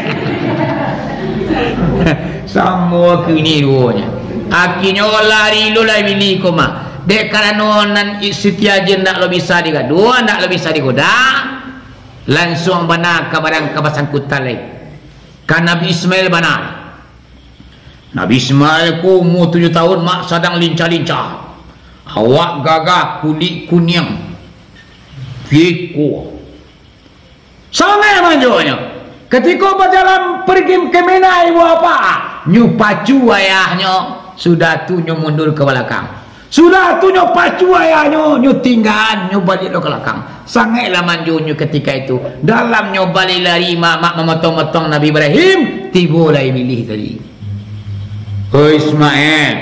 [SPEAKER 1] Sama kini duanya. Akhirnya lari lu lah bili koma. Dek karena nan setia je ndak lo bisa digadu, ndak lo bisa digoda. Langsung bana kabarang kabasan kutalai. Kan Nabi Ismail bana. Nabi Ismail ku umur tujuh tahun mak sedang lincah-lincah. Awak gagah kulit kuning. Fiku. Sangat manjonya. Ketika berjalan pergi ke Mina ibu apa? Nyu pacu ayahnya sudah tu nyu mundur ke belakang. Sudah tu nyu pacu ayahnya nyu tinggal nyu balik ke belakang. Sangatlah manjunya ketika itu. Dalam nyu balik lari mak memotong-motong Nabi Ibrahim, tibalah milih tadi. Oh Ismail.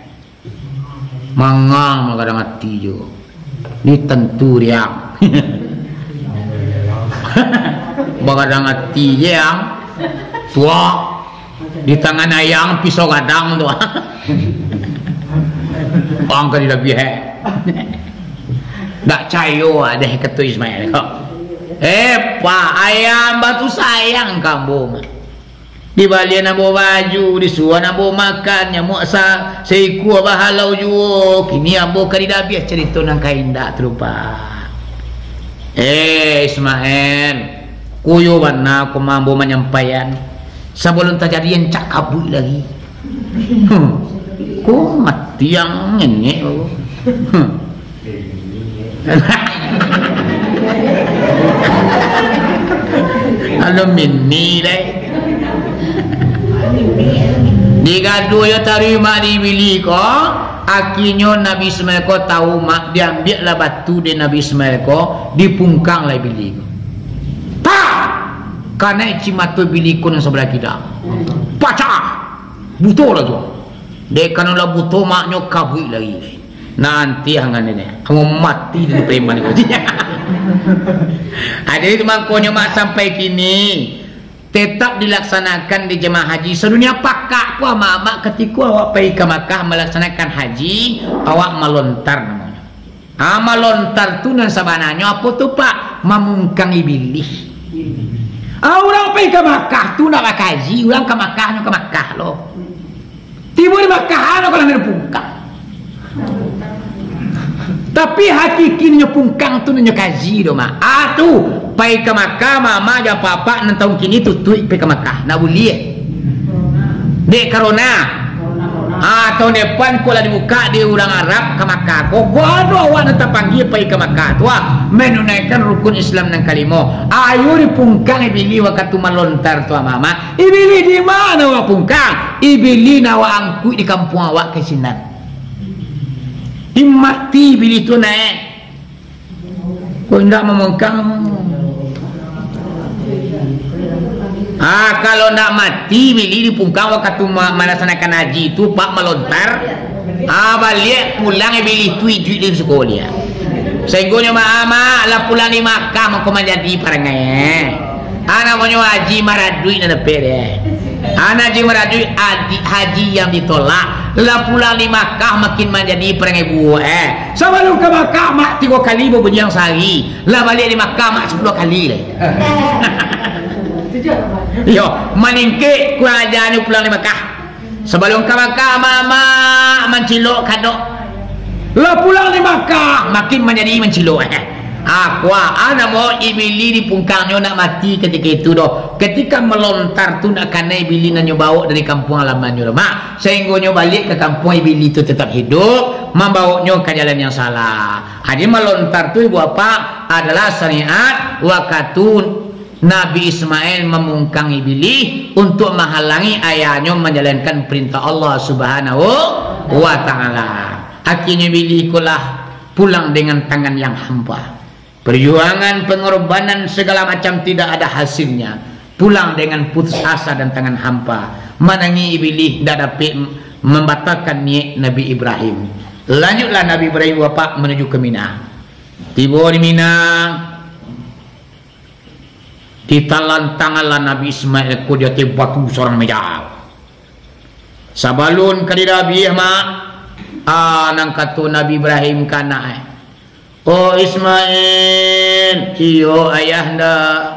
[SPEAKER 1] Mangang makadang mati jo. Ni tentu riang. Bagadang hati je yang tua di tangan ayang pisau gadang tu. Orang kan lebih he. Tak cayo ada kata Ismail. Eh pak ayam batu sayang kamu. Di balik nak bawa baju, di suan nak bawa makan, nyamuk sa seiku bahalau juo. Kini ambo kan tidak biar cerita nang kaindak terupa. Eh Ismail. Kuyo warna aku mampu menyampaikan sebelum terjadi yang cak kabut lagi. Hmm. Ku mati yang ngenyek. Hmm. Halo mini deh. Digadu ya terima dibeli kok. Akhirnya Nabi Ismail ko tahu mak diambil lah batu di Nabi Ismail ko dipungkang lah beli ko. Karena cimatu bilikun yang sebelah kita pacah butuh lah tu dek karena lah butuh maknya kabui lagi nanti hangan ini kamu mati di preman itu. Ada itu makanya mak sampai kini tetap dilaksanakan di jemaah haji sedunia pakak ku ama mak ketika awak pergi ke Makkah melaksanakan haji awak melontar namanya. Ah melontar tu nan sabananya apa tu pak memungkang iblis. Ah, orang pergi ke Makkah tu nak kaji, orang ke Makkah nak ke Makkah loh. Tiba di Makkah nak kalau nak pungkang. Tapi hakikinya pungkang tu nak kaji doh mak. Ah tu pergi ke Makkah mama ja papa nan tahun kini tu tu pergi ke Makkah nak boleh. Dek corona. Ah tahun depan ko lah dibuka di orang Arab ke Makkah. Ko gua awak nak terpanggil pergi ke Makkah tu ah menunaikan rukun Islam nang kalimo. Ayo dipungkang ibili waktu melontar tu mama. Ibili di mana awak pungkang? Ibili nawa angkut di kampung awak ke sinan. Dimati ibili tu naik. Ko ndak memungkang. Ah kalau nak mati beli di pungkang waktu melaksanakan haji itu pak melontar. Ah balik pulang beli tuit duit di sekolah. Sehingga mama lah pulang di Makkah mau jadi parangai. Anak mau haji marah duit dan pere. Anak haji marah duit haji yang ditolak. Lah pulang di Makkah makin menjadi perang ibu eh. Sebelum ke Makkah mak tiga kali berbunyi yang sehari. Lah balik di Makkah mak sepuluh kali leh. Yo, maningke kurang ajar ni pulang di Makkah. Sebelum ke Makkah mama mencilok kadok. Lah pulang di Makkah makin menjadi mencilok eh. Aku ana mau ibili di pungkangnya nak mati ketika itu doh. Ketika melontar tu nak kena ibili nak bawa dari kampung halamannya mak. Sehingga nyo balik ke kampung ibili itu tetap hidup, membawanya ke jalan yang salah. Jadi melontar tu ibu apa adalah syariat wakatun Nabi Ismail memungkang ibili untuk menghalangi ayahnya menjalankan perintah Allah Subhanahu wa taala. Akhirnya ibili ikulah pulang dengan tangan yang hampa. Perjuangan, pengorbanan segala macam tidak ada hasilnya. Pulang dengan putus asa dan tangan hampa. Menangi iblis tidak dapat membatalkan niat Nabi Ibrahim. Lanjutlah Nabi Ibrahim bapak menuju ke Mina. Tiba di Mina, ditalantanganlah Nabi Ismail ku dia batu seorang mejau. Sabalun kadira biah mak. Ah nang katu Nabi Ibrahim kana eh. Oh Ismail, iyo ayahanda,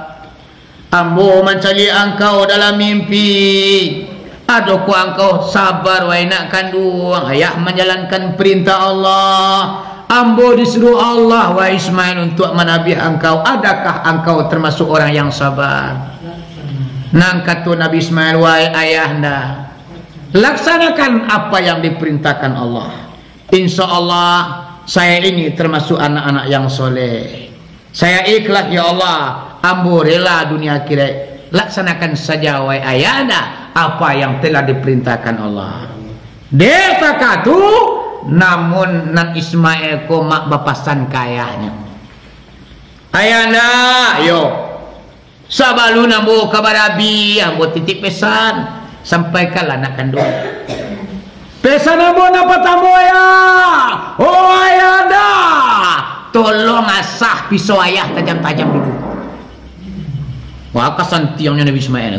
[SPEAKER 1] ambo mencari engkau dalam mimpi. Aduh ku engkau sabar wahai nak kandung, ayah menjalankan perintah Allah. Ambo disuruh Allah wahai Ismail untuk menabi engkau. Adakah engkau termasuk orang yang sabar? Nang kata Nabi Ismail, wahai ayahanda, laksanakan apa yang diperintahkan Allah. Insya Allah saya ini termasuk anak-anak yang soleh. Saya ikhlas ya Allah, ambo rela dunia akhirat. Laksanakan saja wahai ayahanda apa yang telah diperintahkan Allah. Dia takatu, namun nan Ismail ko mak bapasan kayahnya. Ayahanda, yo, sabalun ambo kabar abi, ambo titip pesan, sampaikanlah anak kandung. Pesan ambo napa tamu ya? Oh ayahanda, tolong asah pisau ayah tajam-tajam dulu. Wah kesantiangnya Nabi Ismail.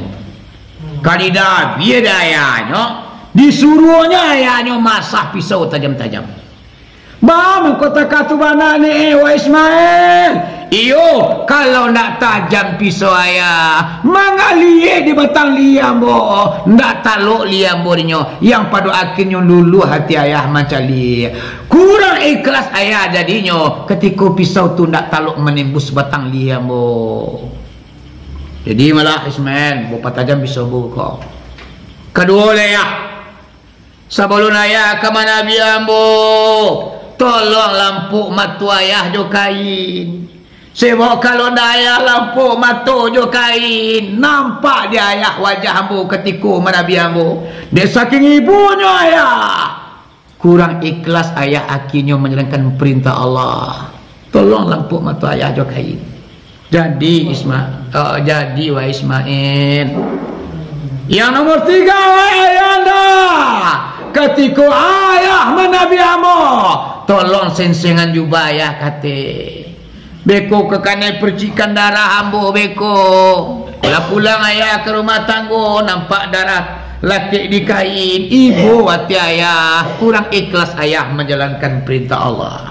[SPEAKER 1] Kadida biar ayahnya, disuruhnya ayahnya masah pisau tajam-tajam. Bang, kota katu mana ni, wah Ismail? Iyo, kalau nak tajam pisau ayah, mangalie di batang liambo, ndak taluk liambo nyo, yang pada akhirnya lulu hati ayah macam li. Kurang ikhlas ayah jadinya, ketika pisau tu ndak taluk menembus batang liambo. Jadi malah Ismail, bapa tajam pisau buka. Kedua ayah, sebelum ayah ke mana biambo, tolong lampu matu ayah jo kain. Sebab kalau daya lampu matu jo kain, nampak dia ayah wajah ambo ketika manabi ambo. Dia saking ibunya ayah, kurang ikhlas ayah akhirnya menjalankan perintah Allah. Tolong lampu matu ayah jo kain. Jadi Ismail, oh, jadi wahai Ismail. Yang nomor tiga wahai ayahanda, ketika ayah manabi ambo, tolong sensengan jubah ayah kate. Beko ke kanai percikan darah ambo beko. Kalau pulang ayah ke rumah tangga nampak darah laki di kain, ibu hati ayah kurang ikhlas ayah menjalankan perintah Allah.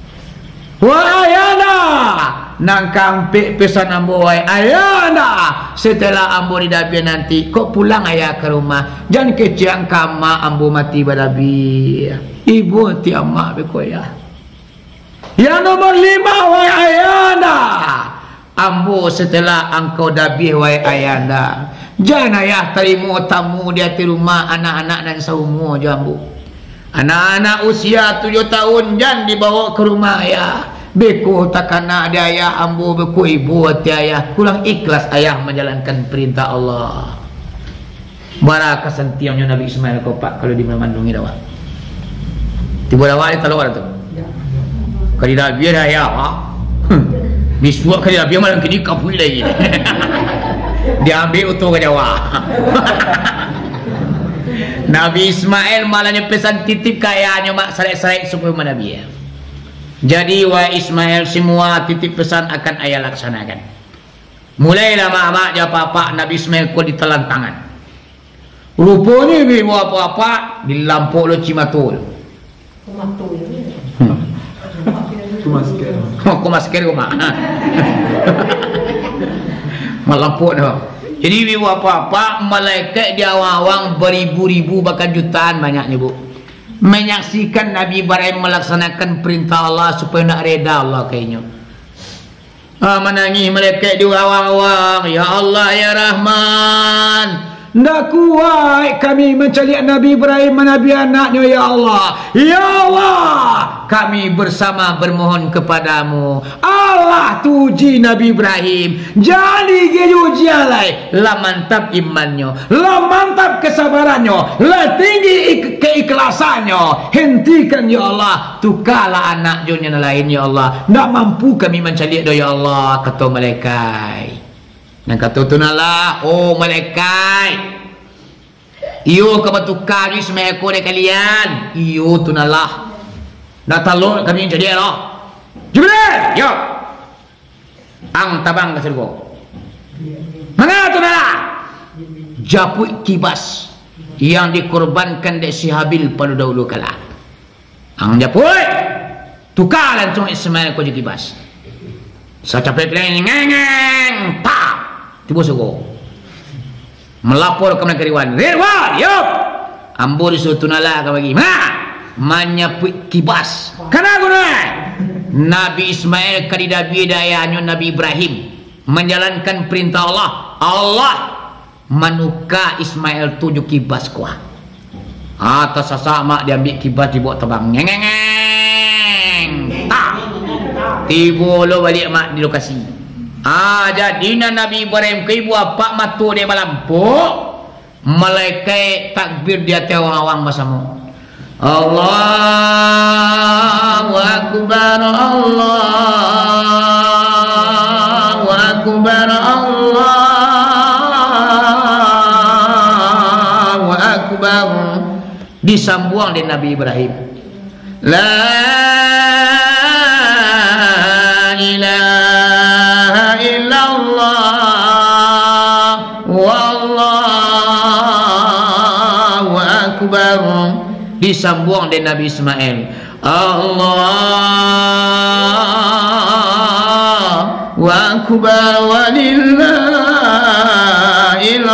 [SPEAKER 1] Wah ayahna, nang kampik pesan ambo wahai ayahna, setelah ambo didabi nanti kok pulang ayah ke rumah, jangan keciang kama ambo mati badabi. Ibu hati amak beko ya. Yang nomor lima wahai ayahanda, ambo setelah engkau dabih wahai ayahanda, jangan ayah terima tamu dia di rumah anak-anak dan seumur jambu. Anak-anak usia tujuh tahun jangan dibawa ke rumah ayah. Beko takana dia ayah ambo beko ibu hati ayah kurang ikhlas ayah menjalankan perintah Allah. Bara kesentiannya Nabi Ismail kau pak kalau di memandungi dawa. Tiba dawa di talawar tu. Kadida biar ayah ah. Biswa kadida biar malam kini kapui lagi. Dia ambil utuh ke Jawa. Nabi Ismail malahnya pesan titip kayanya mak serai-serai supaya mana biar. Jadi wahai Ismail semua titip pesan akan ayah laksanakan. Mulailah mak-mak dia papa Nabi Ismail ko ditelan tangan. Rupanya ibu apa-apa dilampuk lo cimatul.
[SPEAKER 2] Kumatul.
[SPEAKER 3] Kumasker.
[SPEAKER 1] Oh, kumasker mak. Malampuk dah. Jadi ibu apa-apa malaikat dia awang beribu-ribu bahkan jutaan banyaknya bu. Menyaksikan Nabi Ibrahim melaksanakan perintah Allah supaya nak reda Allah kayaknya. Ah, menangis malaikat dia awang-awang, ya Allah ya Rahman. Ndak kuat kami mencari Nabi Ibrahim Nabi anaknya ya Allah. Ya Allah, kami bersama bermohon kepadamu. Allah tuji Nabi Ibrahim. Jadi dia ujian lai. Lah mantap imannya, lah mantap kesabarannya, lah tinggi keikhlasannya. Hentikan ya Allah. Tukarlah anak jonya lain ya Allah. Ndak mampu kami mencari dia ya Allah, kata malaikat. Yang kata tu nalah, oh malaikat, iyo kamu tukar ni semua ekor de kalian. Iyo tu nalah, dah taluk kami jadi lah. Jibril, yo, ang tabang ke surga. Mana tu nalah? Japuk kibas yang dikorbankan dek si Habil pada dahulu kala. Ang japuk, tukar langsung Ismail ko jadi kibas. Sa capek lain ngeng, tak. Tiba suruh melapor ke negeri Wan. Rirwan, yuk. Ambo disuruh tunala ke bagi. Ma, menyapik kibas. Kenapa guna? Nabi Ismail kadidabi dayanya Nabi Ibrahim menjalankan perintah Allah. Allah manuka Ismail tujuh kibas kuah. Atas sasak mak dia ambil kibas dibawa terbang. Ngeng ngeng ngeng. Tak. Tiba lo balik mak di lokasi. Ah, jadi Nabi Ibrahim ke ibu apa matu dia melampuk, malaikat takbir dia tewang-awang masamu. Allahu Akbar, Allahu Akbar, Allahu Akbar. Disambung oleh Nabi Ibrahim. La ilaha illallah wallahu akbar. Disambung dengan Nabi Ismail. Allahu akbar walillahil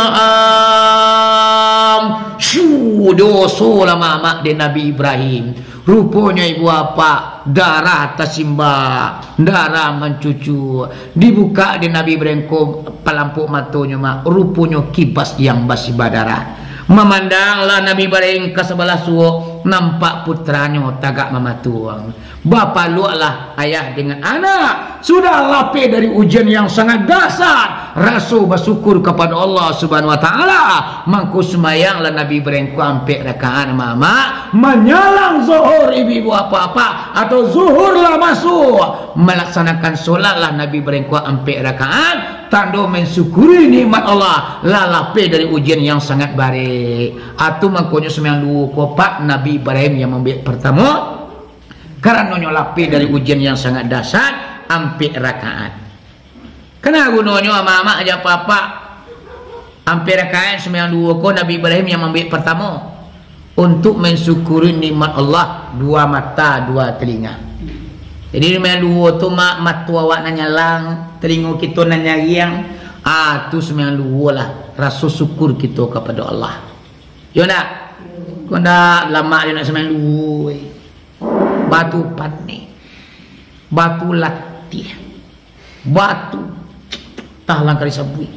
[SPEAKER 1] am. Syu dosa lama mak de Nabi Ibrahim. Rupanya ibu apa darah tersimba, darah mencucu. Dibuka di Nabi Ibrahim ko pelampuk matonya mak. Rupanya kibas yang masih berdarah. Memandanglah Nabi Ibrahim ke sebelah suo, nampak putranya tagak mematuang. Bapa luaklah ayah dengan anak sudah lapis dari ujian yang sangat dasar. Rasul bersyukur kepada Allah Subhanahu Wa Taala. Mangku semayanglah Nabi Ibrahim ku ampe rakaat mama menyalang zuhur ibu-ibu apa-apa atau zuhurlah masuk melaksanakan solatlah Nabi Ibrahim ku ampe rakaat. Tanda mensyukuri nikmat Allah lalape dari ujian yang sangat baik. Atau makanya sembilan dua kopak Nabi Ibrahim yang membiak pertama karena nyolape dari ujian yang sangat dasar ampe rakaat. Kena gunanya ama-ama aja apa-apa ampe rakaat sembilan dua ko Nabi Ibrahim yang membiak pertama untuk mensyukuri nikmat Allah dua mata dua telinga. Jadi sembilan dua tu mak matu awak nanya lang, telinga kita nanya riang. Ah tu sembilan dua lah rasa syukur kita kepada Allah. Yo nak, kau nak lama dia nak sembilan dua. Batu patni, batu latih, batu tahlang kali sabui.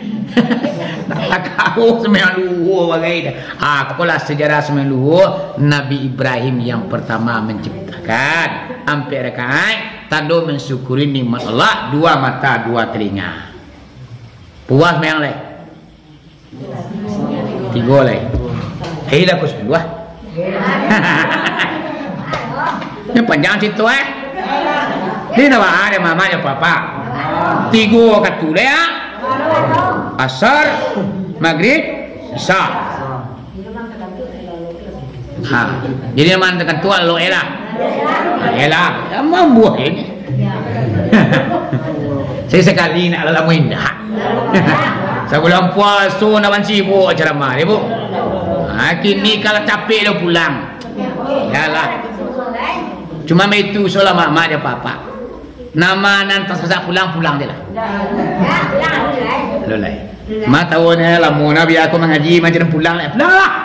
[SPEAKER 1] Tak kau sembilan dua bagai dah. Ah, akulah sejarah sembilan dua Nabi Ibrahim yang pertama menciptakan. Ampe rakaat tanda mensyukuri nikmat Allah dua mata dua telinga. Puas memang leh. Tiga leh. Hei dah kus dua. Yang panjang situ eh. Ini nama ada mama ada papa. Tiga katu leh. Asar, maghrib, isya. Ha, jadi mana tekan tua lo elah. Elah, emang buah ini. Saya sekali nak lama indah. Sebulan puasa nak sibuk ceramah ni bu. Ha, kini kalau capek dah pulang. Yalah. Cuma itu soal mak dia papa. Nama nan tersesak pulang-pulang dia lah. Lolai. Mak tahu ni lah mau nabi aku mengaji macam pulang lah. Pulang lah.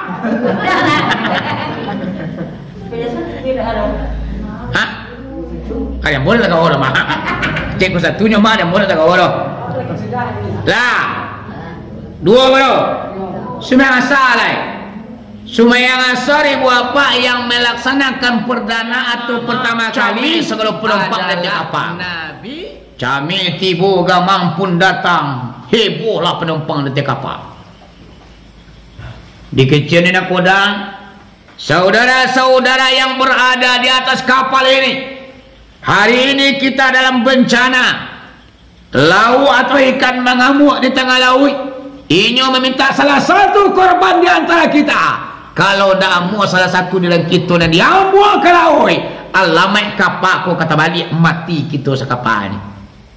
[SPEAKER 1] Ha? Kaya boleh tak kau orang mak? Cek ku satunya mak dia boleh tak kau orang? Lah. Dua baru. Semua salah. Sumayang asar ibu apa yang melaksanakan perdana atau pertama kali segala penumpang dan apa? Nabi. Kami tiba gamang pun datang. Hebohlah penumpang dan kapal. Di kecil ni nak kodang, saudara-saudara yang berada di atas kapal ini. Hari ini kita dalam bencana. Laut atau ikan mengamuk di tengah laut. Inyo meminta salah satu korban di antara kita. Kalau dah amu salah satu dalam kita dan diambil ke laut, alamat kapal aku kata balik mati kita sekapal ni.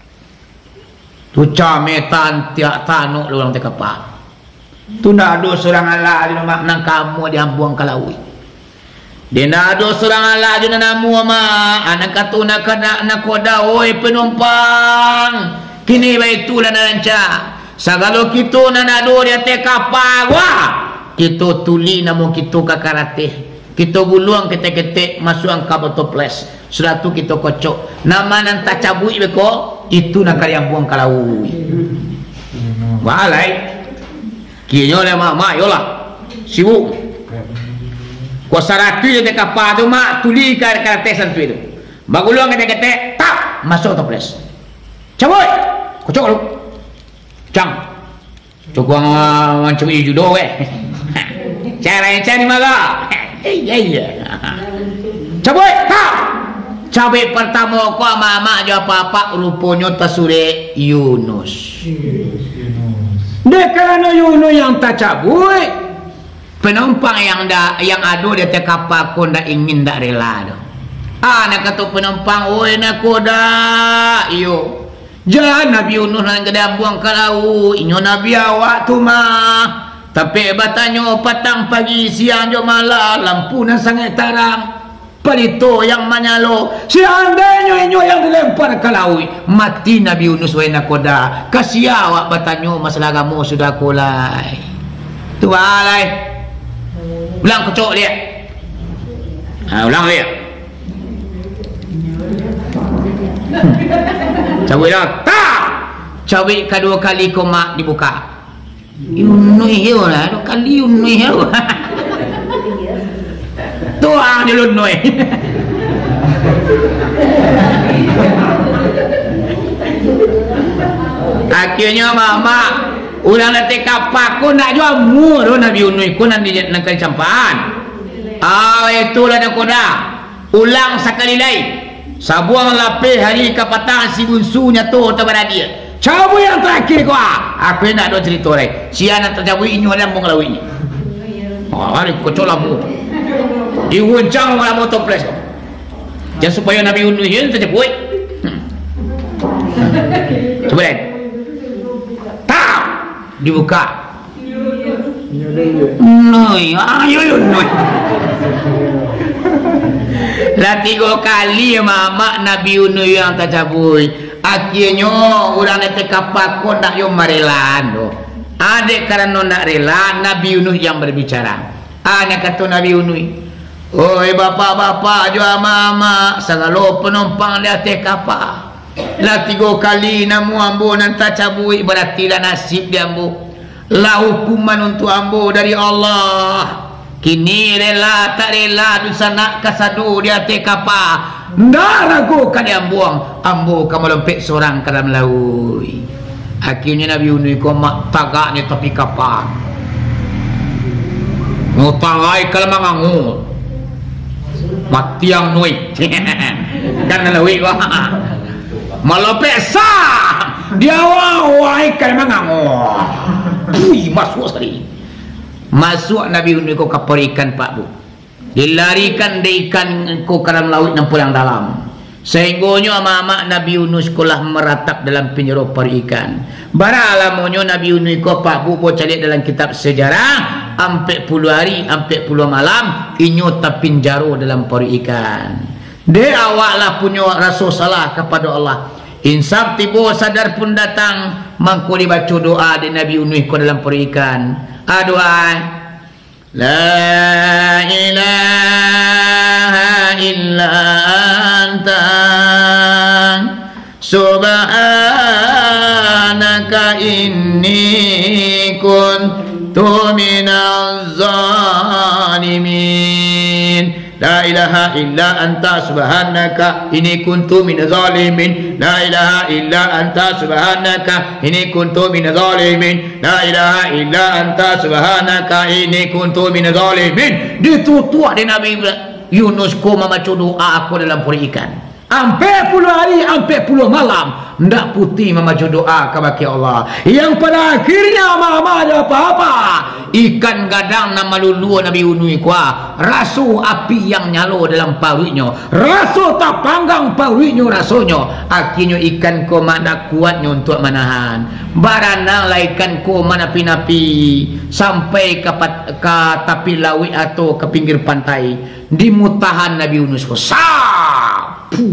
[SPEAKER 1] Tu cametan tiak tanuk orang te kapal. Tu nak ada seorang Allah di rumah nang kamu diambil ke laut. Dia nak ada seorang Allah di namu ama anak kata nak kena nak koda oi penumpang. Kini baik tu lah lancar. Sagalo kita nak ada di atas kapal wah. Kita tuli namun kita kakarate. Kita guluang ketek-ketek masuk angka botoples. Sudah tu kita kocok. Nama nan tak cabut beko itu nak kalian buang kalau. Walai. Kiyo le mak mak yolah. Sibuk. Kuasa ratu je te kapal tu mak tuli kakarate santu itu. Baguluang ketek-ketek tak masuk toples. Cabut. Kocok lu. Cang. Cokong macam ini judo eh. Cara yang cari malah. Iya iya. Cabut, tak. Cabut pertama ko mama jo papa rupanya tasure Yunus. Dia kerana Yunus yang tak cabut. Penumpang yang dah yang ada di atas kapal ko ndak ingin ndak rela dah. Ah nak kata penumpang, oi nak koda. Iyo. Jangan Nabi Yunus nang kedai buang ke laut. Inyo Nabi awak tu mah. Tapi batanya petang pagi siang jo malam lampu nan sangat terang. Pelito yang menyalo. Seandainya inyo yang dilempar ke laut mati Nabi Yunus wa nakoda. Kasih awak batanya masalah kamu sudah kulai. Tu alai. Ulang kocok dia. Ha ulang dia. Cabut dah. Tak. Cabut kedua kali koma dibuka. Yunui hiu lah. Dua kali yunui hiu. Tuang dia lunui. Akhirnya mama ulang nanti kapak ku nak jual murah Nabi Yunus ku nanti nak kecampaan. Ah itulah nak koda. Ulang sekali lain. Sabuang lapis hari kapatang si bunsunya tu terberada dia. Cabut yang terakhir kau. Aku nak ada cerita lain. Sian nak tercabut ini orang bong lawi ni. Oh, hari kocok lampu. Diuncang malam motor place. Jangan supaya Nabi Yunus ini tercabut. Hmm. Coba lain. Tak dibuka. Noi, ayo Yunus. Lah tiga kali mama Nabi Yunus yang tercabut. Akhirnya orang nak kapal kau nak yang merelan tu. Adik kerana nak rela Nabi Yunus yang berbicara. Anak kata Nabi Yunus, oi bapak-bapak jual mama segala penumpang di atas kapal. Lah tiga kali namu ambo nan tak cabut berarti lah nasib dia ambo. Lah hukuman untuk ambo dari Allah. Kini rela tak rela dosa nak kasadu di atas kapal. Ndak ragu kan dia buang ambo kamu lempek seorang ke dalam laut. Akhirnya Nabi Yunus ko mak tagaknya tepi kapal. Ngutangai kalau mangangu. Mati yang nui. Kan laut ko. Malempek sah. Dia wahai kalau mangangu. Pui masuk sekali. Masuk Nabi Yunus ko kapal ikan Pak Bu. Dilarikan dari ikan ko ke dalam laut yang pulang dalam. Sehinggonya ama-ama Nabi Yunus kolah meratap dalam penjara pari ikan. Bara alamonyo Nabi Yunus ko pak bu cari dalam kitab sejarah ampe puluh hari ampe puluh malam inyo tapin jaro dalam pari ikan. De awaklah punya rasa salah kepada Allah. Insaf tibo sadar pun datang mangko dibaca doa di Nabi Yunus ko dalam pari ikan. Adoa La ilaha illa anta subhanaka inni kuntu minaz zalimin. La ilaha illa anta subhanaka inni kuntu minaz zalimin. La ilaha illa anta subhanaka inni kuntu minaz zalimin. La ilaha illa anta subhanaka inni kuntu minaz zalimin. Ditutuak di Nabi Yunus ko memacu doa aku dalam puri ikan. Ampe puluh hari, ampe puluh malam ndak putih memacu doa kepada Allah. Yang pada akhirnya mama ada apa-apa. Ikan gadang nama lulu Nabi Yunus kuah. Rasu api yang nyalo dalam parunya. Rasu tak panggang parunya rasanya. Akhirnya ikan ko mana kuatnya untuk menahan. Barana ikan ko mana napi-napi sampai ke, ke tepi laut atau ke pinggir pantai. Dimutahan Nabi Yunus ko. Sapu.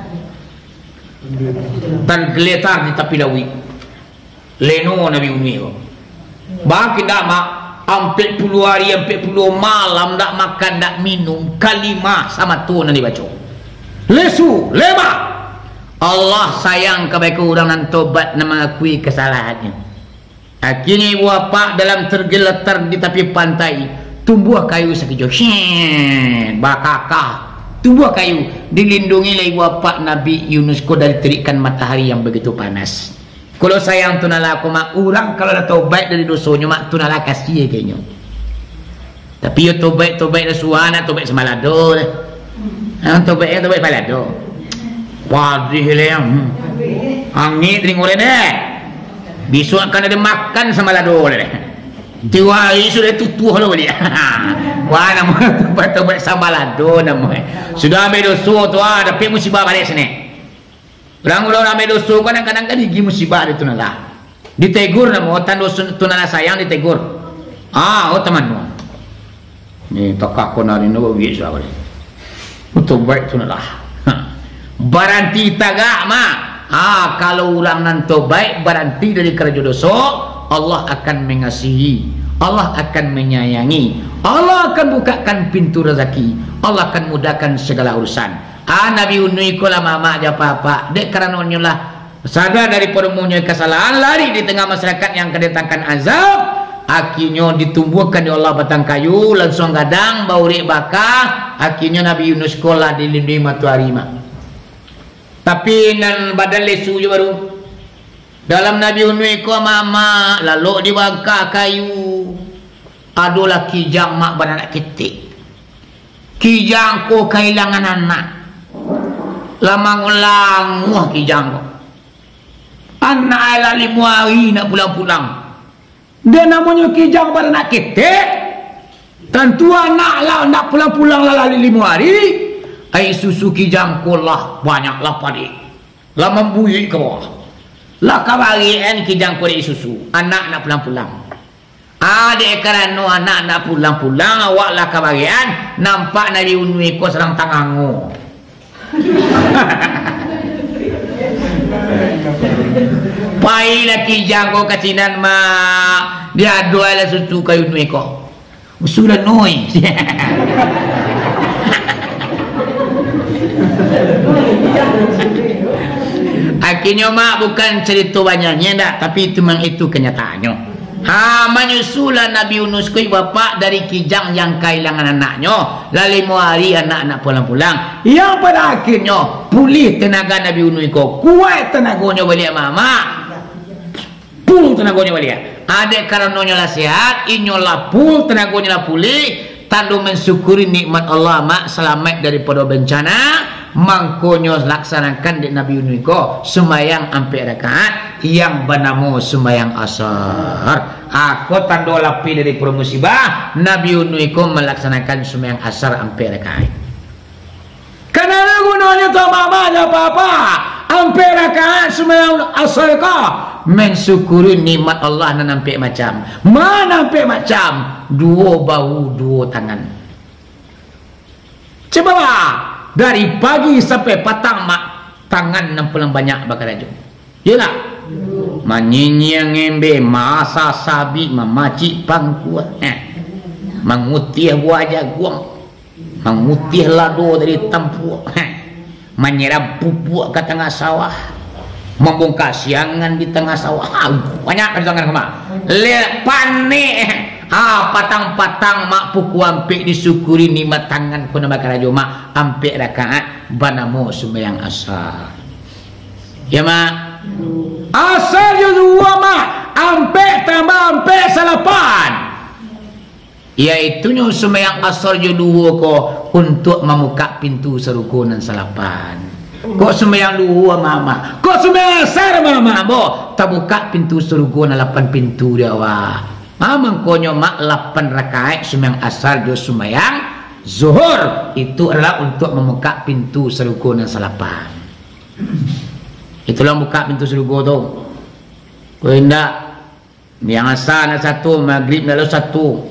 [SPEAKER 1] Tergeletar di tepi laut. Leno Nabi Yunus ko. Bagi dak mak ampe puluh hari ampe puluh malam dak makan dak minum kalimah sama tu nanti baca. Lesu lema. Allah sayang kepada orang nan tobat dan mengakui kesalahannya. Akhirnya ibu bapa dalam tergeletar di tepi pantai tumbuh kayu sekejap. Shin bakakah. Tumbuh kayu dilindungi oleh ibu bapa Nabi Yunus ko dari terikan matahari yang begitu panas. Kalau sayang tunala aku mak orang kalau dah tobat dari dosanya mak tunala kasih kayaknya. Tapi yo tobat tobat dah suana tobat semalado dah. Hang tobat yang tobat balado. Wadih leang. Angit ring oleh deh. Besok akan ada makan semalado deh. Tiwa sudah tutuh lo dia. Wah nama tobat tobat semalado nama. Sudah ambil dosa tu ah tapi musibah balik sini. Orang-orang ramai dosa kadang-kadang kan gigi musibah itu nala. Ditegur nama otan dosa tu nala sayang ditegur. Ah, oh teman nu. Ni takak ko nari no wi sa kali. Untuk baik tu nala. Baranti tagak ma. Ah, kalau orang nan tobat baranti dari kerja dosa, Allah akan mengasihi. Allah akan menyayangi. Allah akan bukakan pintu rezeki. Allah akan mudahkan segala urusan. Ah Nabi Yunus ko lah mama aja apa-apa. Dek kerana lah sadar dari permunya kesalahan lari di tengah masyarakat yang kedatangkan azab. Akhirnya ditumbuhkan di Allah batang kayu langsung gadang baurik bakar. Akhirnya Nabi Yunus ko lah dilindungi matahari mak. Tapi nan badan lesu je baru. Dalam Nabi Yunus ko mama lalu dibakar kayu. Adulah kijang mak beranak ketik. Kijang ko kehilangan anak. Lama ngulang muah kijang ko. Anak ala lima hari nak pulang-pulang. Dia namanya kijang pada nak ketek. Tentu anak lah nak pulang-pulang lah lima hari. Air susu kijang ko lah banyak lah padi. Lah membuyuk ke bawah. Lah kabarian kijang ko air susu. Anak nak pulang-pulang. Adik kerana anak nak pulang-pulang awak lah kabarian. Nampak Nabi Yunus ko serang tangangu. Pai laki jangko kasinan mak dia doa lah susu kayu nui ko sudah nui. Akhirnya mak bukan cerita banyaknya tak, tapi itu memang itu kenyataannya. Ha menyusulah Nabi Yunus ko bapak dari kijang yang kehilangan anaknya lalu hari anak-anak pulang-pulang yang pada akhirnya pulih tenaga Nabi Yunus ko kuat tenaganya balik mama pul tenaganya balik adik karenanya lah sehat inyolah pul tenaganya lah pulih tandu mensyukuri nikmat Allah mak selamat daripada bencana mangkonyo laksanakan di Nabi Yunus ko sembahyang ampe rakaat yang bernama sembahyang asar. Aku tanda lapi dari musibah Nabi Yunus ko melaksanakan sembahyang asar ampe rakaat. Karena gunanya tu mama ada apa-apa. Hampir rakaat sembahyang asar kau mensyukuri nikmat Allah nan nampak macam. Mana nampak macam dua bahu dua tangan. Coba lah. Dari pagi sampai petang mak tangan nampak banyak bakal aja. Yalah. Manyinyang ngembe masa sabi mamacik pangkuat. Eh. Mengutih buah jagung. Mengutih lado dari tempuh. Eh. Menyerap pupuk ke tengah sawah, membongkar siangan di tengah sawah. Ah, banyak kan mak. Le panik. Ah, patang-patang mak puku ampik disyukuri nikmat tangan kuna bakal aja mak ampik rakaat banamo sembahyang asar. Ya mak. Asar yo dua mak ampik tambah ampik salapan. Iaitunya sembahyang asar yo dua ko untuk membuka pintu serukunan salapan. Kok sembahyang dua mama, kok sembahyang asar mama bo tak buka pintu serukunan lapan pintu dia wah. Mama konyo mak lapan rakaat sembahyang asar jo sembahyang zuhur itu adalah untuk membuka pintu serukunan salapan. Itulah buka pintu seruku tu. Kau hendak yang asar nak satu, maghrib nak satu.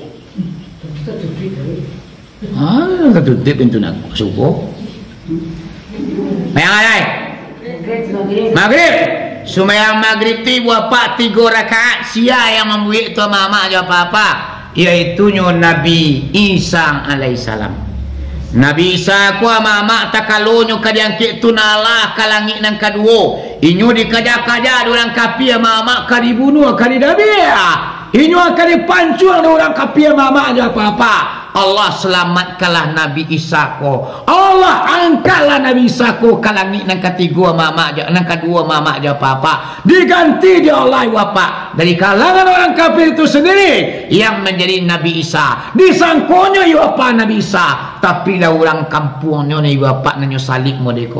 [SPEAKER 1] Ah, ketutup pintu nak subuh. Yang lain. Maghrib. Sembahyang maghrib tu buat pak tiga rakaat. Sia yang membuat tu mama jawab apa-apa. Iaitu Nabi Isa alaihissalam. Nabi Isa ku mama tak kalonyo kadiangkit tu nalah ka langit nang kadua. Inyo dikaja-kaja orang kafir mama ka dibunuh ka didabia. Inyo akan dipancung orang kafir mama aja apa-apa. Allah selamatkanlah Nabi Isa ko. Allah angkatlah Nabi Isa ko ke langit nang ketiga mama aja, nang kedua mama aja apa-apa. Diganti dia Allah wapa dari kalangan orang kafir itu sendiri yang menjadi Nabi Isa. Disangkonya yu apa Nabi Isa, tapi lah orang kampungnya ni yu apa nanyo salib modeko.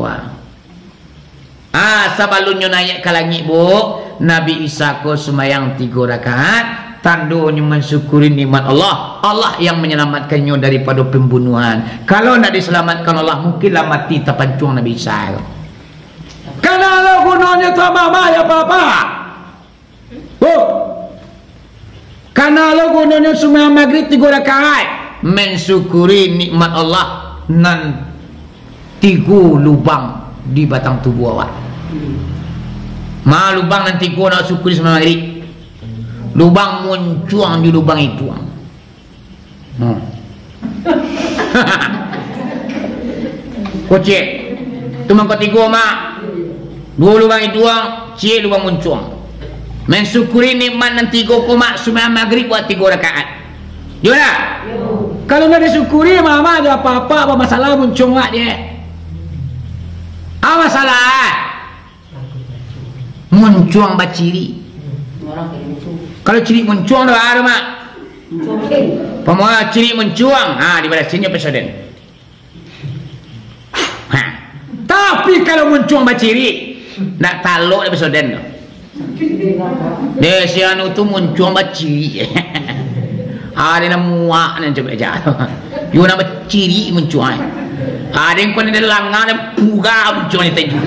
[SPEAKER 1] Ah, sabalunyo naik ke langit bu, Nabi Isa ko sembahyang tiga rakaat. Tandanya mensyukuri nikmat Allah. Allah yang menyelamatkannya daripada pembunuhan. Kalau nak diselamatkan Allah, mungkinlah mati terpancung Nabi Isa. Karena gunanya tak mama ya apa-apa. Oh. Karena gunanya sembahyang maghrib tiga rakaat. Mensyukuri nikmat Allah nan tiga lubang di batang tubuh awak. Ma lubang nan tiga nak syukuri sembahyang maghrib. Lubang muncuang di lubang itu. Hmm. Kocek. Cuma ketiga mak. Dua lubang itu cik lubang muncuang. Mensyukuri nikmat nanti tiga mak sembahyang maghrib buat tiga rakaat. Gimana? Kalau nak disyukuri mama ada apa-apa apa masalah muncung mak dia. Apa masalah? Muncuang baciri. Kalau ciri mencuang dah ada mak. Pemohon ciri mencuang, ah di balas sini presiden. Ha. Tapi kalau mencuang baciri, nak taluk di presiden tu. Dia sianu tu mencuang baciri. Ada nak muak nak coba aja. You nak baciri mencuang. Ada yang kau ni langgar dan puga mencuang ni tajuk.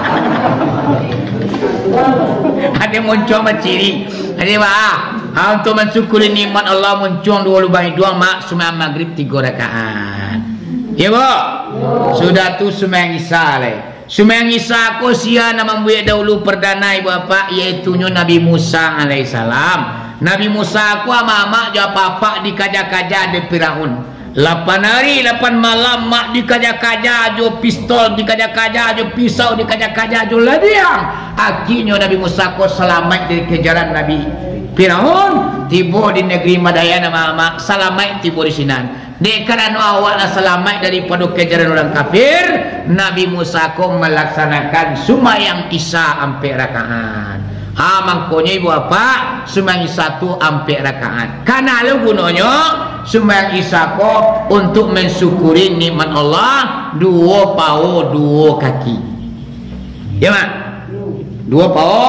[SPEAKER 1] Ada muncul maciri. Ada bah. Untuk mensyukuri nikmat Allah muncul dua lubang dua mak sembahyang maghrib tiga rakaat. Ya bu. Sudah tu sembahyang isya le. Sembahyang isya ko sia nama membuat dahulu perdana ibu bapa iaitu Nabi Musa alaihissalam. Nabi Musa ko mama jawab apa dikaja-kaja di Firaun. Lapan hari, lapan malam mak dikaja-kaja jo pistol, dikaja-kaja jo pisau, dikaja-kaja jo ladiang. Akhirnya Nabi Musa ko selamat dari kejaran Nabi Firaun. Tiba di negeri Madayana mama, selamat tiba di sinan. Dek kerana awak selamat daripada kejaran orang kafir, Nabi Musa ko melaksanakan sembahyang isya empat rakaat. Ha mangkonya ibu apa sembahyang satu empat rakaat. Karena lo gunanya sembahyang isya ko untuk mensyukuri nikmat Allah dua paha dua kaki. Ya mak? Dua paha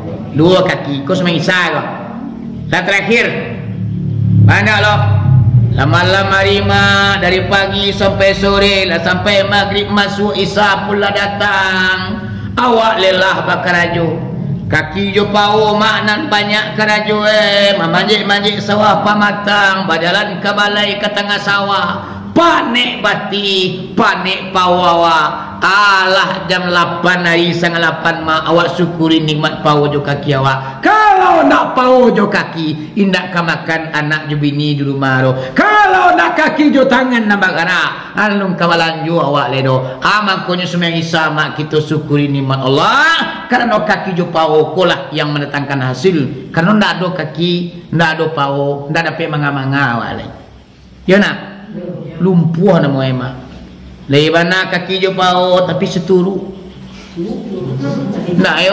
[SPEAKER 1] dua kaki. Kau sembahyang isya ko. Dan terakhir, mana lo? Malam harima dari pagi sampai sore lah, sampai maghrib masuk isya pula datang. Awak lelah bakarajo. Kaki jo pau maknan banyak karajo eh manjik-manjik sawah pamatang, badalan ke balai ke tengah sawah. Panik bati, panik pawawa. Alah jam lapan hari sang lapan ma awak syukuri nikmat pau jo kaki awak. Kalau nak pau jo kaki, indak ka makan anak jo bini di rumah ro. Kalau nak kaki jo tangan nambah kana, alung kawalan jo awak ledo. Amang konyo semeng isa mak kita syukuri nikmat Allah. Karena kaki jo pau kolah yang mendatangkan hasil. Karena ndak ada kaki, ndak ada pau, ndak dapat manga-manga awak le. Ya nak? Lumpuh nama emak. Lebana kaki jo pau tapi seturu. Nah, ayo.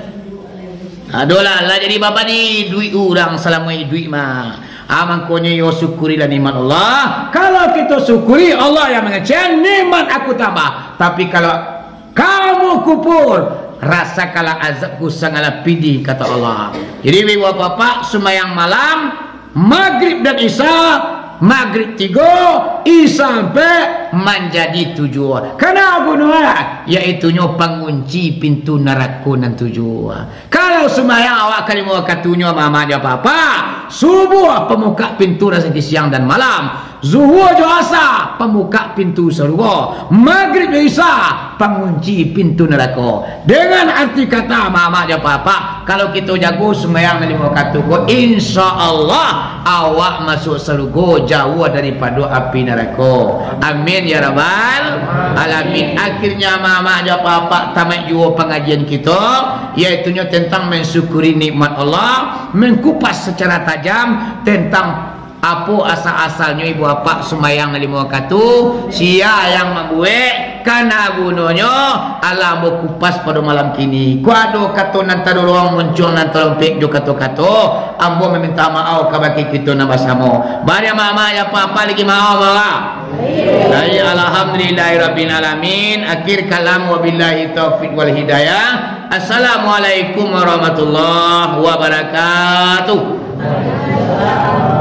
[SPEAKER 1] Adolah lah jadi bapa ni duit orang selamai duit mah. Amang konyo yo syukurilah nikmat Allah. Kalau kita syukuri Allah yang mengecen nikmat aku tambah. Tapi kalau kamu kupur, rasa kala azabku sangatlah pedih kata Allah. Jadi ibu bapak semayang malam, maghrib dan isya, maghrib tiga, isya sampai menjadi tujuh. Karena gunanya yaitu nyo pengunci pintu neraka nan tujuh. Kalau semayang awak kali mau katunya mama aja papa, subuh pemuka pintu rezeki siang dan malam. Zuhur jo asa pemuka pintu surga, maghrib isya pengunci pintu neraka. Dengan arti kata mama aja papa, kalau kita jago semayang dari waktu ko, insya Allah awak masuk surga jauh daripada api neraka. Amin ya rabbal alamin. Akhirnya mama aja papa tamat jua pengajian kita, yaitu tentang mensyukuri nikmat Allah, mengkupas secara tajam tentang apa asal-asalnya ibu bapa semayang lima waktu, sia yang membuat karena gunanya alam berkupas pada malam kini. Kuado kata nanti dorong muncul nanti lompek jo kata-kata, ambo meminta maaf kabaki kita nama sama. Bari mama ya papa lagi maaf mama. Dari alhamdulillahirabbil alamin. Akhir kalam wabillahi taufik wal hidayah. Assalamualaikum warahmatullahi wabarakatuh.